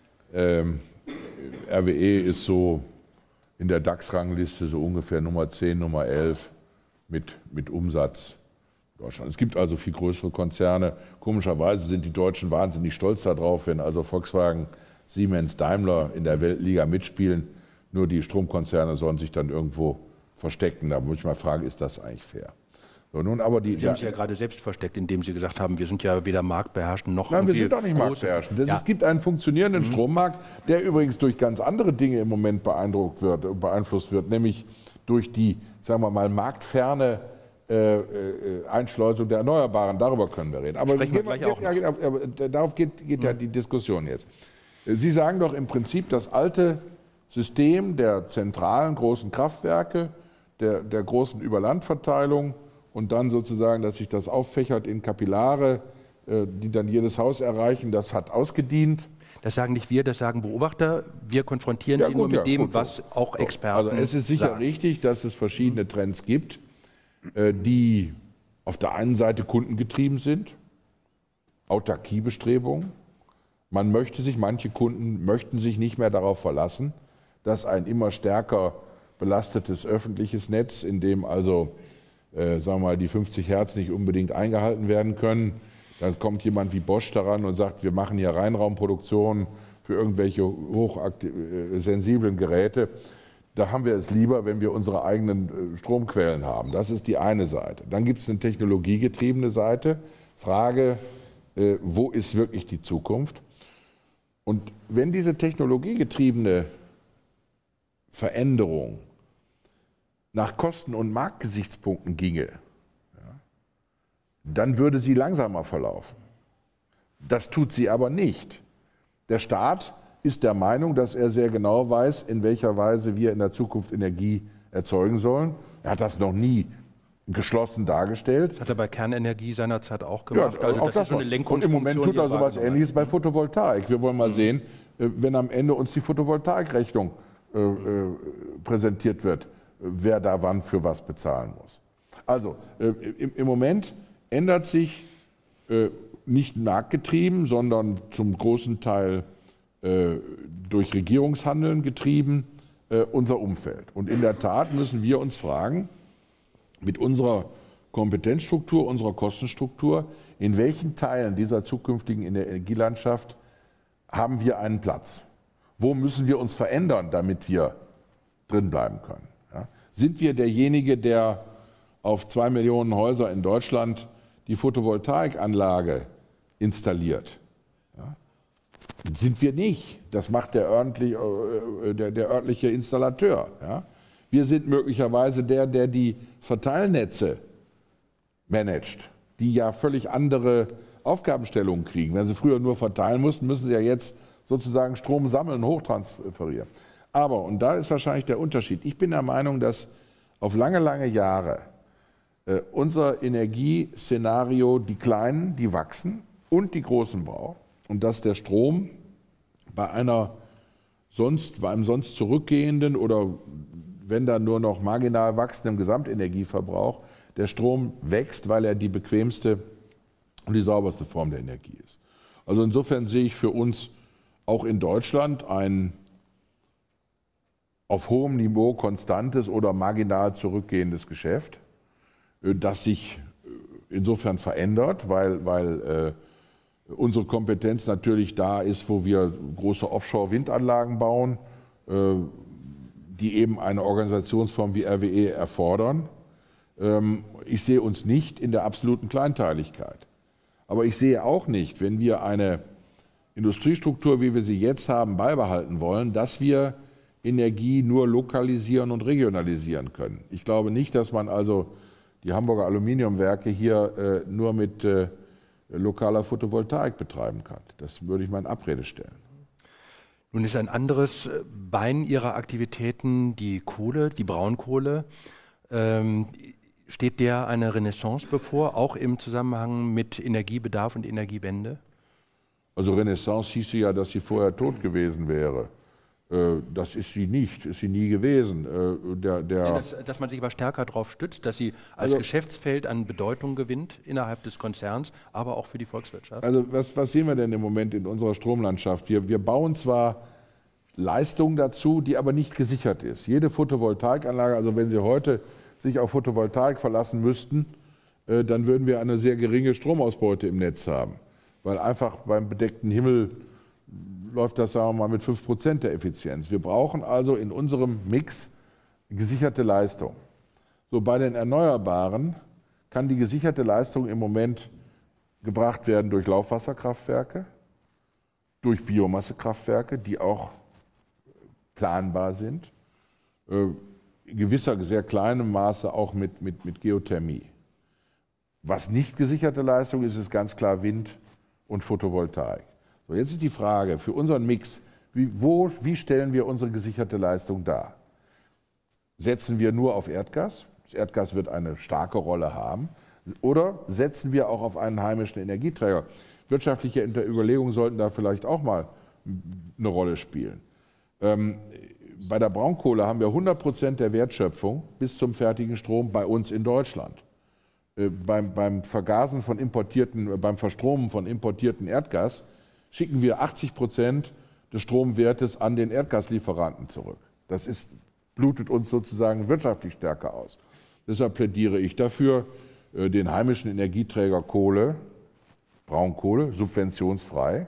RWE ist so in der DAX-Rangliste so ungefähr Nummer 10, Nummer 11 mit Umsatz in Deutschland. Es gibt also viel größere Konzerne. Komischerweise sind die Deutschen wahnsinnig stolz darauf, wenn also Volkswagen, Siemens, Daimler in der Weltliga mitspielen. Nur die Stromkonzerne sollen sich dann irgendwo verstecken. Da muss ich mal fragen, ist das eigentlich fair? So, nun aber Sie haben sich ja gerade selbst versteckt, indem Sie gesagt haben, wir sind ja weder marktbeherrschend noch... Nein, wir sind doch nicht marktbeherrschend. Es gibt einen funktionierenden Strommarkt, der übrigens durch ganz andere Dinge im Moment beeinflusst wird, nämlich durch die, sagen wir mal, marktferne Einschleusung der Erneuerbaren. Darüber können wir reden. Aber darauf geht ja die Diskussion jetzt. Sie sagen doch im Prinzip, das alte System der zentralen großen Kraftwerke, der großen Überlandverteilung und dann sozusagen, dass sich das auffächert in Kapillare, die dann jedes Haus erreichen, das hat ausgedient. Das sagen nicht wir, das sagen Beobachter. Wir konfrontieren Sie nur mit dem, was auch Experten sagen. Also es ist sicher richtig, dass es verschiedene Trends gibt, die auf der einen Seite kundengetrieben sind, Autarkiebestrebungen. Manche Kunden möchten sich nicht mehr darauf verlassen, dass ein immer stärker belastetes öffentliches Netz, in dem also sagen wir mal, die 50 Hertz nicht unbedingt eingehalten werden können. Dann kommt jemand wie Bosch daran und sagt, wir machen hier Reinraumproduktion für irgendwelche hochsensiblen Geräte. Da haben wir es lieber, wenn wir unsere eigenen Stromquellen haben. Das ist die eine Seite. Dann gibt es eine technologiegetriebene Seite. Frage, wo ist wirklich die Zukunft? Und wenn diese technologiegetriebene Veränderung nach Kosten- und Marktgesichtspunkten ginge, dann würde sie langsamer verlaufen. Das tut sie aber nicht. Der Staat ist der Meinung, dass er sehr genau weiß, in welcher Weise wir in der Zukunft Energie erzeugen sollen. Er hat das noch nie geschlossen dargestellt. Das hat er bei Kernenergie seinerzeit auch gemacht. Ja, also auch das ist so eine Lenkungsfunktion. Und im Moment tut er sowas Ähnliches bei Photovoltaik. Wir wollen mal sehen, wenn am Ende uns die Photovoltaikrechnung präsentiert wird, wer da wann für was bezahlen muss. Also im Moment ändert sich nicht marktgetrieben, sondern zum großen Teil durch Regierungshandeln getrieben unser Umfeld. Und in der Tat müssen wir uns fragen, mit unserer Kompetenzstruktur, unserer Kostenstruktur, in welchen Teilen dieser zukünftigen Energielandschaft haben wir einen Platz? Wo müssen wir uns verändern, damit wir drin bleiben können? Ja? Sind wir derjenige, der auf 2 Millionen Häuser in Deutschland die Photovoltaikanlage installiert? Ja? Sind wir nicht. Das macht der örtliche Installateur. Ja? Wir sind möglicherweise der die Verteilnetze managt, die ja völlig andere Aufgabenstellungen kriegen. Wenn sie früher nur verteilen mussten, müssen sie ja jetzt sozusagen Strom sammeln, hochtransferieren. Aber, und da ist wahrscheinlich der Unterschied, ich bin der Meinung, dass auf lange, lange Jahre unser Energieszenario die Kleinen, die wachsen und die Großen braucht und dass der Strom bei einem sonst zurückgehenden oder wenn dann nur noch marginal wachsendem Gesamtenergieverbrauch, der Strom wächst, weil er die bequemste und die sauberste Form der Energie ist. Also insofern sehe ich für uns auch in Deutschland ein auf hohem Niveau konstantes oder marginal zurückgehendes Geschäft, das sich insofern verändert, weil unsere Kompetenz natürlich da ist, wo wir große Offshore-Windanlagen bauen, die eben eine Organisationsform wie RWE erfordern. Ich sehe uns nicht in der absoluten Kleinteiligkeit. Aber ich sehe auch nicht, wenn wir eine Industriestruktur, wie wir sie jetzt haben, beibehalten wollen, dass wir Energie nur lokalisieren und regionalisieren können. Ich glaube nicht, dass man also die Hamburger Aluminiumwerke hier nur mit lokaler Photovoltaik betreiben kann. Das würde ich mal in Abrede stellen. Nun ist ein anderes Bein Ihrer Aktivitäten die Kohle, die Braunkohle. Steht der eine Renaissance bevor, auch im Zusammenhang mit Energiebedarf und Energiewende? Also Renaissance hieße ja, dass sie vorher tot gewesen wäre. Das ist sie nicht, ist sie nie gewesen. Dass man sich aber stärker darauf stützt, dass sie als Geschäftsfeld an Bedeutung gewinnt innerhalb des Konzerns, aber auch für die Volkswirtschaft. Also was sehen wir denn im Moment in unserer Stromlandschaft? Wir bauen zwar Leistung dazu, die aber nicht gesichert ist. Jede Photovoltaikanlage, also wenn Sie heute sich auf Photovoltaik verlassen müssten, dann würden wir eine sehr geringe Stromausbeute im Netz haben. Weil einfach beim bedeckten Himmel läuft das, sagen wir mal, mit 5% der Effizienz. Wir brauchen also in unserem Mix gesicherte Leistung. So, bei den Erneuerbaren kann die gesicherte Leistung im Moment gebracht werden durch Laufwasserkraftwerke, durch Biomassekraftwerke, die auch planbar sind, in gewisser, sehr kleinem Maße auch mit Geothermie. Was nicht gesicherte Leistung ist, ist ganz klar Wind und Photovoltaik. So, jetzt ist die Frage für unseren Mix, wie stellen wir unsere gesicherte Leistung dar? Setzen wir nur auf Erdgas? Das Erdgas wird eine starke Rolle haben. Oder setzen wir auch auf einen heimischen Energieträger? Wirtschaftliche Überlegungen sollten da vielleicht auch mal eine Rolle spielen. Bei der Braunkohle haben wir 100% der Wertschöpfung bis zum fertigen Strom bei uns in Deutschland. beim Vergasen von beim Verstromen von importierten Erdgas schicken wir 80% des Stromwertes an den Erdgaslieferanten zurück. Das blutet uns sozusagen wirtschaftlich stärker aus. Deshalb plädiere ich dafür, den heimischen Energieträger Kohle, Braunkohle, subventionsfrei,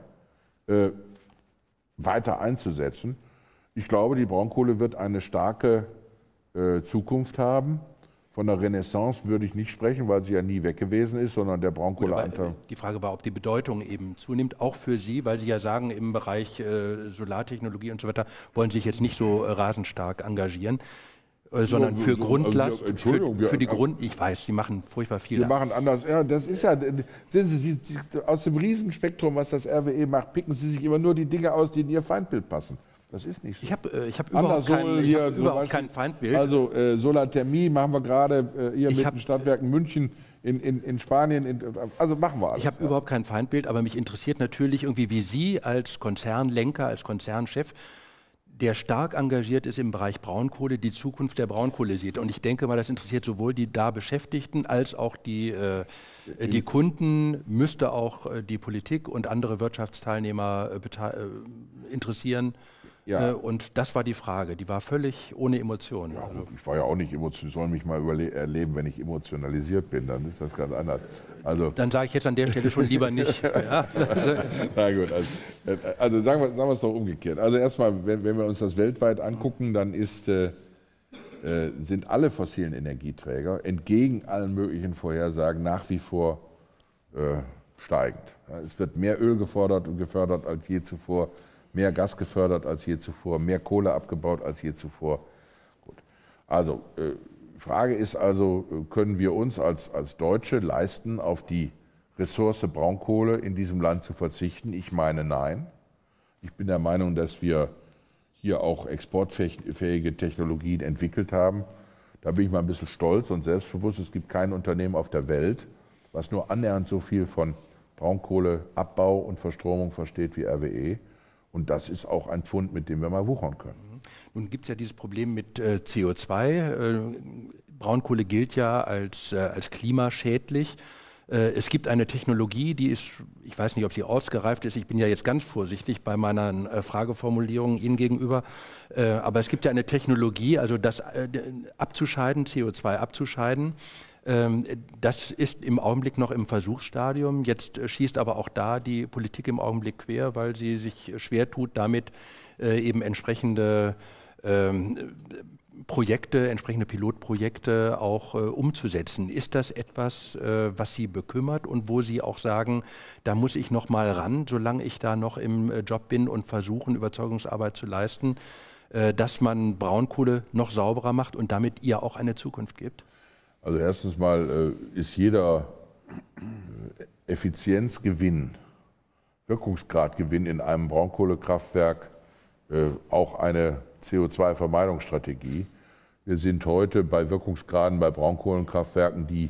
weiter einzusetzen. Ich glaube, die Braunkohle wird eine starke Zukunft haben. Von der Renaissance würde ich nicht sprechen, weil sie ja nie weg gewesen ist, sondern der Braunkohleanteil. Die Frage war, ob die Bedeutung eben zunimmt, auch für Sie, weil Sie ja sagen, im Bereich Solartechnologie und so weiter wollen Sie sich jetzt nicht so rasend stark engagieren, sondern für Grundlast, für die Grund. Ich weiß, Sie machen furchtbar viel. Wir machen anders. Ja, das ist ja, sehen Sie, aus dem Riesenspektrum, was das RWE macht, picken Sie sich immer nur die Dinge aus, die in Ihr Feindbild passen. Das ist nicht so. Ich hab überhaupt kein Feindbild. Also Solarthermie machen wir gerade hier mit den Stadtwerken München in Spanien. Also machen wir alles. Ich habe überhaupt kein Feindbild, aber mich interessiert natürlich irgendwie, wie Sie als Konzernlenker, als Konzernchef, der stark engagiert ist im Bereich Braunkohle, die Zukunft der Braunkohle sieht. Und ich denke mal, das interessiert sowohl die da Beschäftigten als auch die Kunden, müsste auch die Politik und andere Wirtschaftsteilnehmer interessieren. Ja. Und das war die Frage, die war völlig ohne Emotionen. Ja, also. Ich war ja auch nicht emotional, ich soll mich mal erleben, wenn ich emotionalisiert bin, dann ist das ganz anders. Also dann sage ich jetzt an der Stelle schon lieber nicht. Ja. Na gut, also sagen wir es doch umgekehrt. Also erstmal, wenn wir uns das weltweit angucken, dann sind alle fossilen Energieträger entgegen allen möglichen Vorhersagen nach wie vor steigend. Es wird mehr Öl gefordert und gefördert als je zuvor. Mehr Gas gefördert als je zuvor, mehr Kohle abgebaut als je zuvor. Gut. Also, die Frage ist also, können wir uns als Deutsche leisten, auf die Ressource Braunkohle in diesem Land zu verzichten? Ich meine, nein. Ich bin der Meinung, dass wir hier auch exportfähige Technologien entwickelt haben. Da bin ich mal ein bisschen stolz und selbstbewusst. Es gibt kein Unternehmen auf der Welt, was nur annähernd so viel von Braunkohleabbau und Verstromung versteht wie RWE. Und das ist auch ein Pfund, mit dem wir mal wuchern können. Nun gibt es ja dieses Problem mit CO2. Braunkohle gilt ja als klimaschädlich. Es gibt eine Technologie, die ist, ich weiß nicht, ob sie ausgereift ist, ich bin ja jetzt ganz vorsichtig bei meiner Frageformulierung Ihnen gegenüber, aber es gibt ja eine Technologie, also das abzuscheiden, CO2 abzuscheiden. Das ist im Augenblick noch im Versuchsstadium. Jetzt schießt aber auch da die Politik im Augenblick quer, weil sie sich schwer tut, damit eben entsprechende Pilotprojekte auch umzusetzen. Ist das etwas, was Sie bekümmert und wo Sie auch sagen, da muss ich noch mal ran, solange ich da noch im Job bin und versuchen, Überzeugungsarbeit zu leisten, dass man Braunkohle noch sauberer macht und damit ihr auch eine Zukunft gibt? Also erstens mal ist jeder Effizienzgewinn, Wirkungsgradgewinn in einem Braunkohlekraftwerk auch eine CO2-Vermeidungsstrategie. Wir sind heute bei Wirkungsgraden bei Braunkohlenkraftwerken, die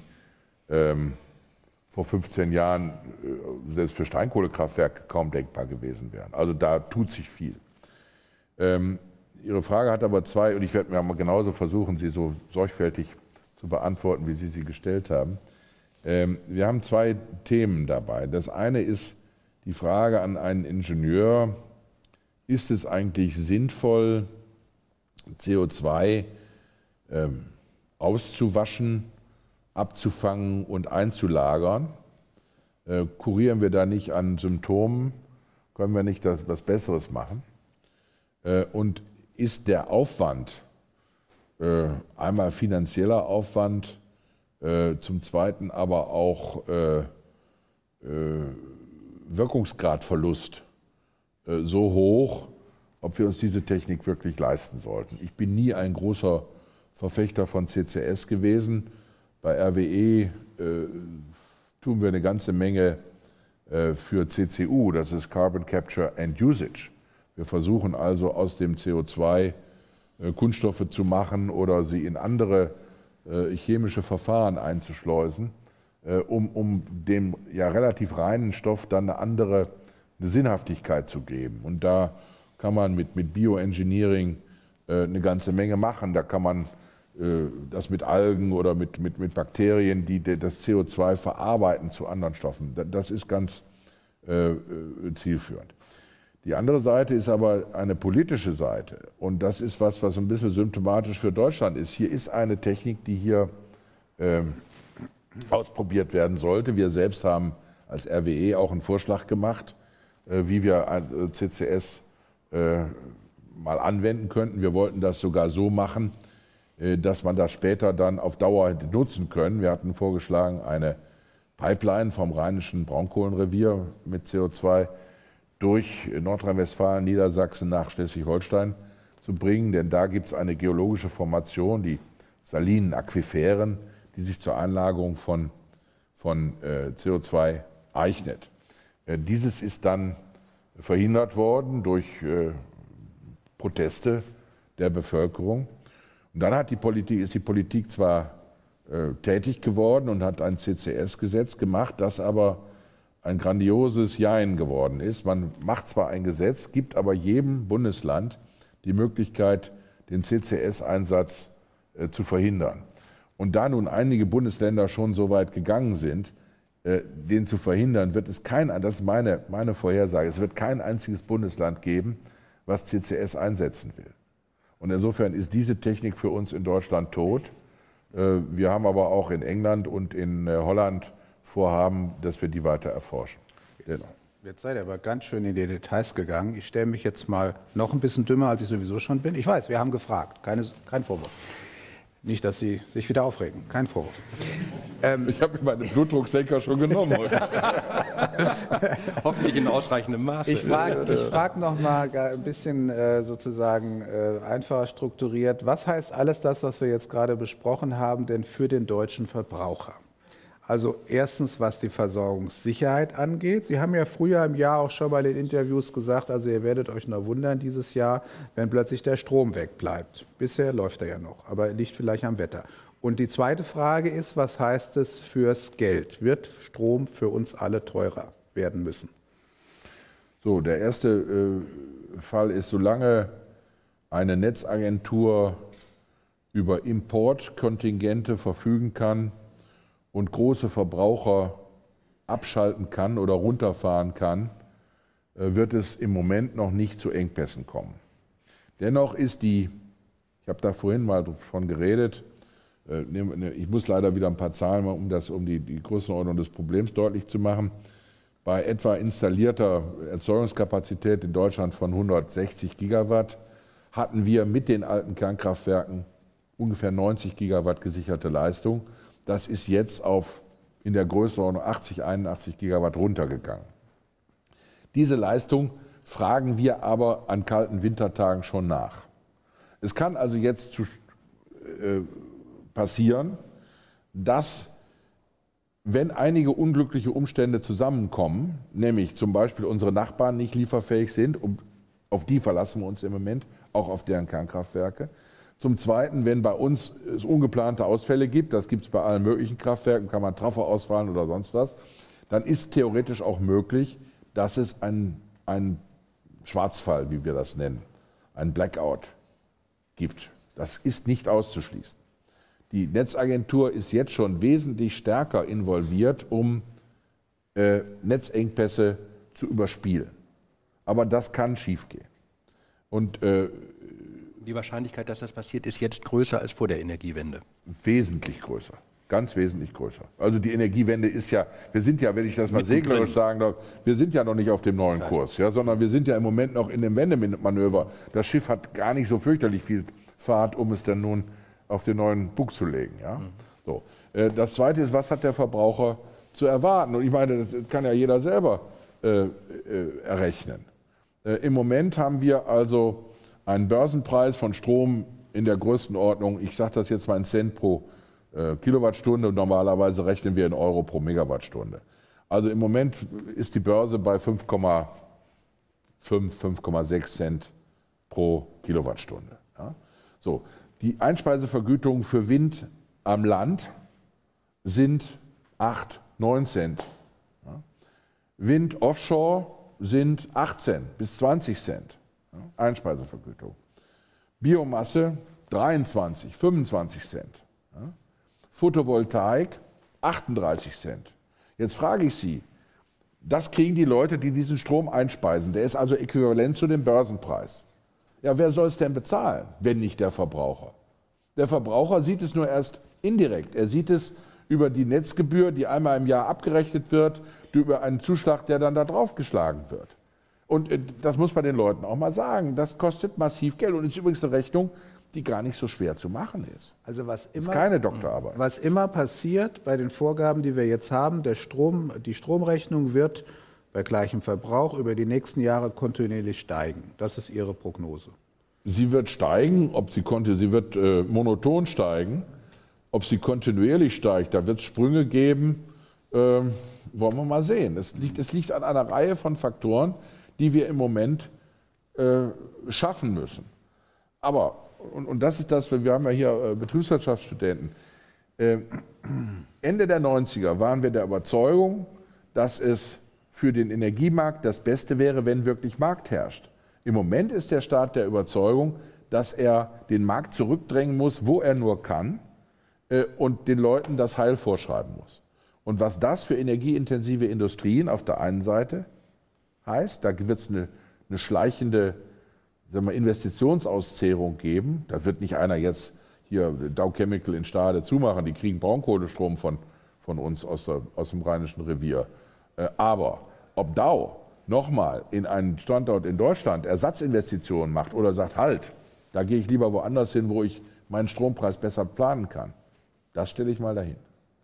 vor 15 Jahren selbst für Steinkohlekraftwerke kaum denkbar gewesen wären. Also da tut sich viel. Ihre Frage hat aber zwei, und ich werde mir mal genauso versuchen, sie so sorgfältig zu beantworten, wie Sie sie gestellt haben. Wir haben zwei Themen dabei. Das eine ist die Frage an einen Ingenieur, ist es eigentlich sinnvoll, CO2 auszuwaschen, abzufangen und einzulagern? Kurieren wir da nicht an Symptomen? Können wir nicht was Besseres machen? Und ist der Aufwand, einmal finanzieller Aufwand, zum Zweiten aber auch Wirkungsgradverlust so hoch, ob wir uns diese Technik wirklich leisten sollten. Ich bin nie ein großer Verfechter von CCS gewesen. Bei RWE tun wir eine ganze Menge für CCU, das ist Carbon Capture and Usage. Wir versuchen also aus dem CO2 Kunststoffe zu machen oder sie in andere chemische Verfahren einzuschleusen, um dem ja relativ reinen Stoff dann eine Sinnhaftigkeit zu geben. Und da kann man mit Bioengineering eine ganze Menge machen. Da kann man das mit Algen oder mit Bakterien, die das CO2 verarbeiten zu anderen Stoffen. Das ist ganz zielführend. Die andere Seite ist aber eine politische Seite. Und das ist was ein bisschen symptomatisch für Deutschland ist. Hier ist eine Technik, die hier ausprobiert werden sollte. Wir selbst haben als RWE auch einen Vorschlag gemacht, wie wir CCS mal anwenden könnten. Wir wollten das sogar so machen, dass man das später dann auf Dauer hätte nutzen können. Wir hatten vorgeschlagen, eine Pipeline vom Rheinischen Braunkohlenrevier mit CO2 durch Nordrhein-Westfalen, Niedersachsen nach Schleswig-Holstein zu bringen. Denn da gibt es eine geologische Formation, die salinen Aquiferen, die sich zur Einlagerung von CO2 eignet. Dieses ist dann verhindert worden durch Proteste der Bevölkerung. Und dann ist die Politik zwar tätig geworden und hat ein CCS-Gesetz gemacht, das aber ein grandioses Jein geworden ist. Man macht zwar ein Gesetz, gibt aber jedem Bundesland die Möglichkeit, den CCS-Einsatz zu verhindern. Und da nun einige Bundesländer schon so weit gegangen sind, den zu verhindern, wird es das ist meine Vorhersage, es wird kein einziges Bundesland geben, was CCS einsetzen will. Und insofern ist diese Technik für uns in Deutschland tot. Wir haben aber auch in England und in Holland Vorhaben, dass wir die weiter erforschen. Jetzt seid ihr aber ganz schön in die Details gegangen. Ich stelle mich jetzt mal noch ein bisschen dümmer, als ich sowieso schon bin. Ich weiß, wir haben gefragt, kein Vorwurf. Nicht, dass Sie sich wieder aufregen, kein Vorwurf. Ich habe mir meine Blutdrucksenker schon genommen heute. Hoffentlich in ausreichendem Maße. Ich frage noch mal ein bisschen sozusagen einfacher strukturiert. Was heißt alles das, was wir jetzt gerade besprochen haben, denn für den deutschen Verbraucher? Also erstens, was die Versorgungssicherheit angeht. Sie haben ja früher im Jahr auch schon mal in Interviews gesagt, also ihr werdet euch nur wundern dieses Jahr, wenn plötzlich der Strom wegbleibt. Bisher läuft er ja noch, aber liegt vielleicht am Wetter. Und die zweite Frage ist, was heißt es fürs Geld? Wird Strom für uns alle teurer werden müssen? So, der erste Fall ist, solange eine Netzagentur über Importkontingente verfügen kann und große Verbraucher abschalten kann oder runterfahren kann, wird es im Moment noch nicht zu Engpässen kommen. Dennoch ist ich habe da vorhin mal davon geredet, ich muss leider wieder ein paar Zahlen, um die Größenordnung des Problems deutlich zu machen. Bei etwa installierter Erzeugungskapazität in Deutschland von 160 Gigawatt hatten wir mit den alten Kernkraftwerken ungefähr 90 Gigawatt gesicherte Leistung. Das ist jetzt in der Größenordnung 80, 81 Gigawatt runtergegangen. Diese Leistung fragen wir aber an kalten Wintertagen schon nach. Es kann also jetzt passieren, dass, wenn einige unglückliche Umstände zusammenkommen, nämlich zum Beispiel unsere Nachbarn nicht lieferfähig sind, und auf die verlassen wir uns im Moment, auch auf deren Kernkraftwerke. Zum Zweiten, wenn bei uns es ungeplante Ausfälle gibt, das gibt es bei allen möglichen Kraftwerken, kann man Trafo ausfallen oder sonst was, dann ist theoretisch auch möglich, dass es einen Schwarzfall, wie wir das nennen, einen Blackout gibt. Das ist nicht auszuschließen. Die Netzagentur ist jetzt schon wesentlich stärker involviert, um Netzengpässe zu überspielen. Aber das kann schiefgehen. Und die Wahrscheinlichkeit, dass das passiert, ist jetzt größer als vor der Energiewende. Wesentlich größer. Ganz wesentlich größer. Also die Energiewende ist ja, wir sind ja, wenn ich das mal seglerisch sagen darf, wir sind ja noch nicht auf dem neuen Kurs, ja, sondern wir sind ja im Moment noch in dem Wendemanöver. Das Schiff hat gar nicht so fürchterlich viel Fahrt, um es dann nun auf den neuen Bug zu legen. Ja? So. Das Zweite ist, was hat der Verbraucher zu erwarten? Und ich meine, das kann ja jeder selber errechnen. Im Moment haben wir also einen Börsenpreis von Strom in der Größenordnung, ich sage das jetzt mal in Cent pro Kilowattstunde, und normalerweise rechnen wir in Euro pro Megawattstunde. Also im Moment ist die Börse bei 5,5, 5,6 Cent pro Kilowattstunde. Ja? So, die Einspeisevergütungen für Wind am Land sind 8, 9 Cent. Ja? Wind offshore sind 18 bis 20 Cent. Einspeisevergütung. Biomasse 23, 25 Cent. Ja? Photovoltaik 38 Cent. Jetzt frage ich Sie, das kriegen die Leute, die diesen Strom einspeisen. Der ist also äquivalent zu dem Börsenpreis. Ja, wer soll es denn bezahlen, wenn nicht der Verbraucher? Der Verbraucher sieht es nur erst indirekt. Er sieht es über die Netzgebühr, die einmal im Jahr abgerechnet wird, über einen Zuschlag, der dann da draufgeschlagen wird. Und das muss man den Leuten auch mal sagen. Das kostet massiv Geld und ist übrigens eine Rechnung, die gar nicht so schwer zu machen ist. Also was immer, ist keine Doktorarbeit. Was immer passiert bei den Vorgaben, die wir jetzt haben, die Stromrechnung wird bei gleichem Verbrauch über die nächsten Jahre kontinuierlich steigen. Das ist Ihre Prognose. Sie wird steigen, sie wird monoton steigen. Ob sie kontinuierlich steigt, da wird es Sprünge geben, wollen wir mal sehen. Es liegt an einer Reihe von Faktoren, die wir im Moment schaffen müssen. Aber, und das ist das, wir haben ja hier Betriebswirtschaftsstudenten, Ende der 90er waren wir der Überzeugung, dass es für den Energiemarkt das Beste wäre, wenn wirklich Markt herrscht. Im Moment ist der Staat der Überzeugung, dass er den Markt zurückdrängen muss, wo er nur kann, und den Leuten das Heil vorschreiben muss. Und was das für energieintensive Industrien auf der einen Seite heißt, da wird es eine schleichende, sagen wir, Investitionsauszehrung geben. Da wird nicht einer jetzt hier Dow Chemical in Stade zumachen, die kriegen Braunkohlestrom von uns aus dem Rheinischen Revier. Aber ob Dow nochmal in einen Standort in Deutschland Ersatzinvestitionen macht oder sagt, halt, da gehe ich lieber woanders hin, wo ich meinen Strompreis besser planen kann, das stelle ich mal dahin.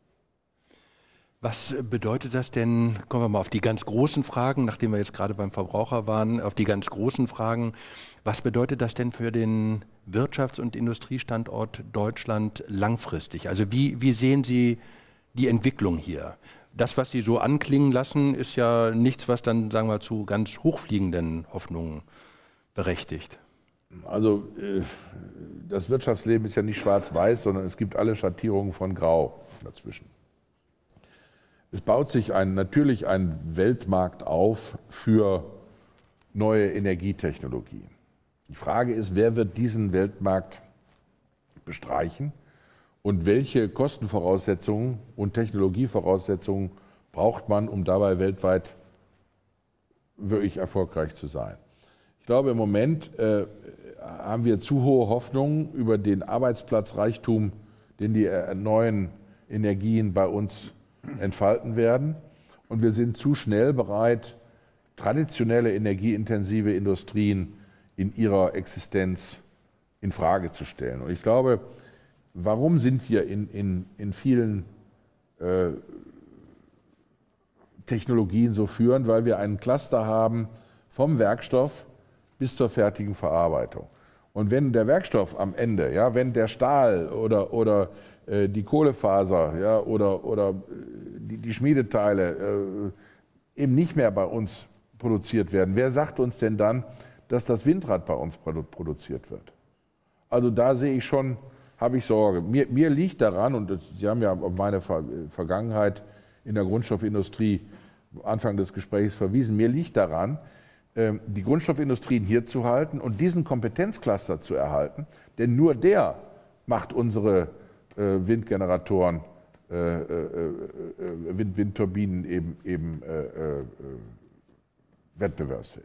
Was bedeutet das denn, kommen wir mal auf die ganz großen Fragen, nachdem wir jetzt gerade beim Verbraucher waren, auf die ganz großen Fragen, was bedeutet das denn für den Wirtschafts- und Industriestandort Deutschland langfristig? Also wie sehen Sie die Entwicklung hier? Das, was Sie so anklingen lassen, ist ja nichts, was dann, sagen wir, zu ganz hochfliegenden Hoffnungen berechtigt. Also das Wirtschaftsleben ist ja nicht schwarz-weiß, sondern es gibt alle Schattierungen von Grau dazwischen. Es baut sich natürlich ein Weltmarkt auf für neue Energietechnologien. Die Frage ist, wer wird diesen Weltmarkt bestreichen und welche Kostenvoraussetzungen und Technologievoraussetzungen braucht man, um dabei weltweit wirklich erfolgreich zu sein. Ich glaube, im Moment haben wir zu hohe Hoffnungen über den Arbeitsplatzreichtum, den die neuen Energien bei uns entfalten werden. Und wir sind zu schnell bereit, traditionelle energieintensive Industrien in ihrer Existenz in Frage zu stellen. Und ich glaube, warum sind wir in vielen Technologien so führend? Weil wir einen Cluster haben vom Werkstoff bis zur fertigen Verarbeitung. Und wenn der Werkstoff am Ende, ja, wenn der Stahl oder die Kohlefaser, ja, oder die Schmiedeteile eben nicht mehr bei uns produziert werden, wer sagt uns denn dann, dass das Windrad bei uns produziert wird? Also da sehe ich schon, habe ich Sorge. Mir liegt daran, und Sie haben ja auf meine Vergangenheit in der Grundstoffindustrie Anfang des Gesprächs verwiesen, mir liegt daran, die Grundstoffindustrien hier zu halten und diesen Kompetenzcluster zu erhalten, denn nur der macht unsere Windgeneratoren, Windturbinen eben wettbewerbsfähig.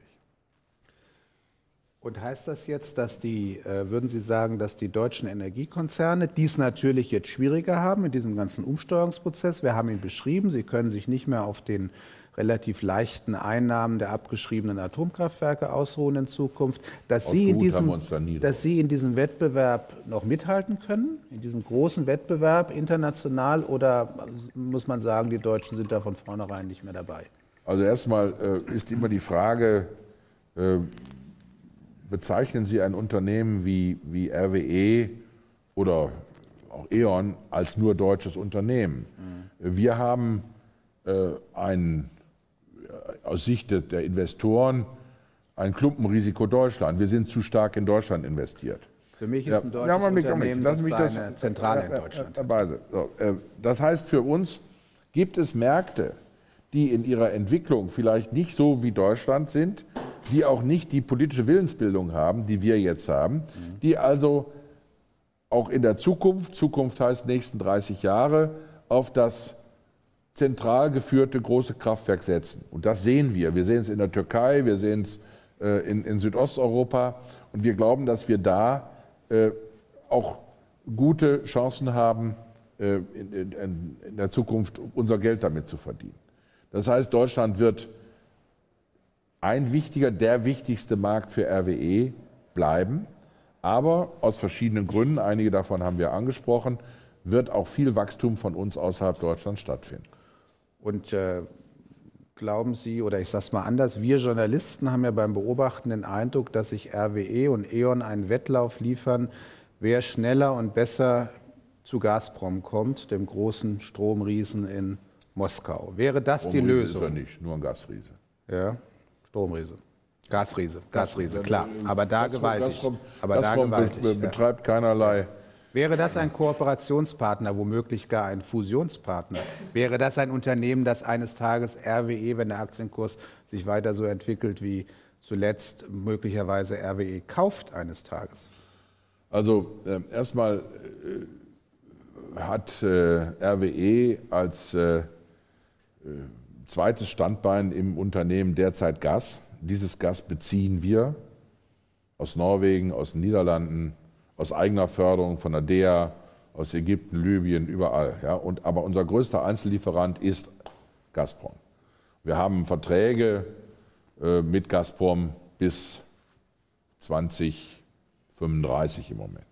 Und heißt das jetzt, dass würden Sie sagen, dass die deutschen Energiekonzerne dies natürlich jetzt schwieriger haben in diesem ganzen Umsteuerungsprozess? Wir haben ihn beschrieben, sie können sich nicht mehr auf den relativ leichten Einnahmen der abgeschriebenen Atomkraftwerke ausruhen in Zukunft, dass Sie in diesem Wettbewerb noch mithalten können, in diesem großen Wettbewerb international, oder muss man sagen, die Deutschen sind da von vornherein nicht mehr dabei? Also erstmal ist immer die Frage, bezeichnen Sie ein Unternehmen wie RWE oder auch E.ON als nur deutsches Unternehmen? Wir haben aus Sicht der Investoren ein Klumpenrisiko Deutschland. Wir sind zu stark in Deutschland investiert. Für mich ist ein deutsches Unternehmen eine Zentrale in Deutschland. Das heißt, für uns gibt es Märkte, die in ihrer Entwicklung vielleicht nicht so wie Deutschland sind, die auch nicht die politische Willensbildung haben, die wir jetzt haben, die also auch in der Zukunft heißt nächsten 30 Jahre, auf das zentral geführte große Kraftwerk setzen. Und das sehen wir. Wir sehen es in der Türkei, wir sehen es in Südosteuropa. Und wir glauben, dass wir da auch gute Chancen haben, in der Zukunft unser Geld damit zu verdienen. Das heißt, Deutschland wird ein wichtiger, der wichtigste Markt für RWE bleiben. Aber aus verschiedenen Gründen, einige davon haben wir angesprochen, wird auch viel Wachstum von uns außerhalb Deutschlands stattfinden. Und glauben Sie, oder ich sage es mal anders, wir Journalisten haben ja beim Beobachten den Eindruck, dass sich RWE und E.ON einen Wettlauf liefern, wer schneller und besser zu Gazprom kommt, dem großen Stromriesen in Moskau. Wäre das die Lösung? Ist er nicht, nur ein Gasriese. Ja, Stromriese. Gasriese, klar. Aber da gewaltig. Gazprom betreibt keinerlei. Wäre das ein Kooperationspartner, womöglich gar ein Fusionspartner? Wäre das ein Unternehmen, das eines Tages RWE, wenn der Aktienkurs sich weiter so entwickelt wie zuletzt, möglicherweise RWE kauft eines Tages? Also erstmal hat RWE als zweites Standbein im Unternehmen derzeit Gas. Dieses Gas beziehen wir aus Norwegen, aus den Niederlanden, aus eigener Förderung von der DEA, aus Ägypten, Libyen, überall. Ja? Aber unser größter Einzellieferant ist Gazprom. Wir haben Verträge mit Gazprom bis 2035 im Moment.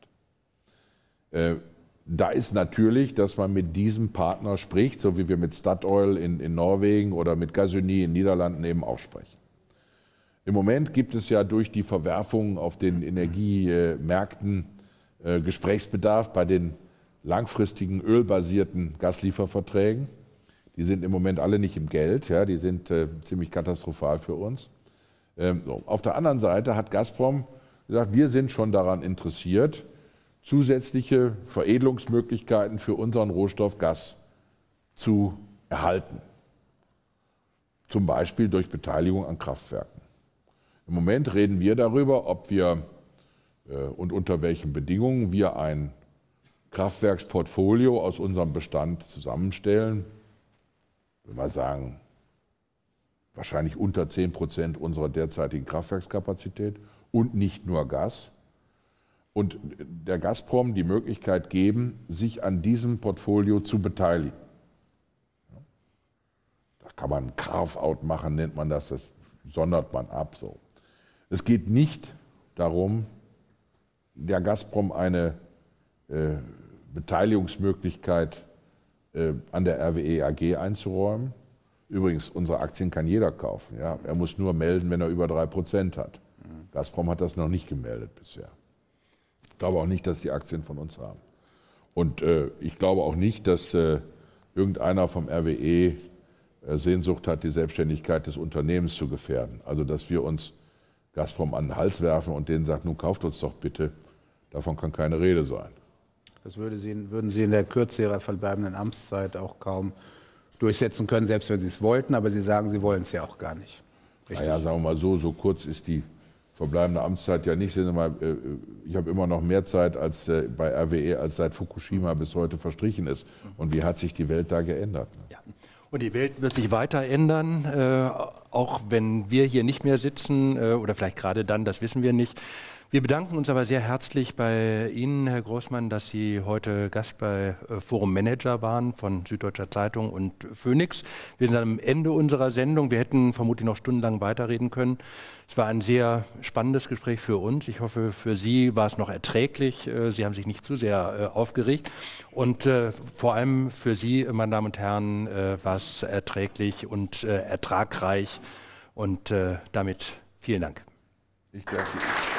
Da ist natürlich, dass man mit diesem Partner spricht, so wie wir mit Statoil in Norwegen oder mit Gasunie in den Niederlanden eben auch sprechen. Im Moment gibt es ja durch die Verwerfungen auf den Energiemärkten Gesprächsbedarf bei den langfristigen ölbasierten Gaslieferverträgen. Die sind im Moment alle nicht im Geld, ja, die sind ziemlich katastrophal für uns. Auf der anderen Seite hat Gazprom gesagt, wir sind schon daran interessiert, zusätzliche Veredelungsmöglichkeiten für unseren Rohstoff Gas zu erhalten. Zum Beispiel durch Beteiligung an Kraftwerken. Im Moment reden wir darüber, ob wir und unter welchen Bedingungen wir ein Kraftwerksportfolio aus unserem Bestand zusammenstellen. Ich würde mal sagen, wahrscheinlich unter 10% unserer derzeitigen Kraftwerkskapazität und nicht nur Gas. Und der Gazprom die Möglichkeit geben, sich an diesem Portfolio zu beteiligen. Da kann man ein Carve-out machen, nennt man das, das sondert man ab. So. Es geht nicht darum, der Gazprom eine Beteiligungsmöglichkeit an der RWE AG einzuräumen. Übrigens, unsere Aktien kann jeder kaufen. Ja? Er muss nur melden, wenn er über 3% hat. Gazprom hat das noch nicht gemeldet bisher. Ich glaube auch nicht, dass die Aktien von uns haben. Und ich glaube auch nicht, dass irgendeiner vom RWE Sehnsucht hat, die Selbstständigkeit des Unternehmens zu gefährden. Also dass wir uns Gazprom an den Hals werfen und denen sagt, nun kauft uns doch bitte, davon kann keine Rede sein. Das würden Sie in der Kürze Ihrer verbleibenden Amtszeit auch kaum durchsetzen können, selbst wenn Sie es wollten, aber Sie sagen, Sie wollen es ja auch gar nicht. Richtig? Naja, sagen wir mal so kurz ist die verbleibende Amtszeit ja nicht. Sehen Sie mal, ich habe immer noch mehr Zeit als bei RWE, als seit Fukushima bis heute verstrichen ist. Und wie hat sich die Welt da geändert? Ja. Und die Welt wird sich weiter ändern, auch wenn wir hier nicht mehr sitzen oder vielleicht gerade dann, das wissen wir nicht. Wir bedanken uns aber sehr herzlich bei Ihnen, Herr Großmann, dass Sie heute Gast bei Forum Manager waren von Süddeutscher Zeitung und Phoenix. Wir sind am Ende unserer Sendung. Wir hätten vermutlich noch stundenlang weiterreden können. Es war ein sehr spannendes Gespräch für uns. Ich hoffe, für Sie war es noch erträglich. Sie haben sich nicht zu sehr aufgeregt. Und vor allem für Sie, meine Damen und Herren, war es erträglich und ertragreich. Und damit vielen Dank. Ich danke Ihnen.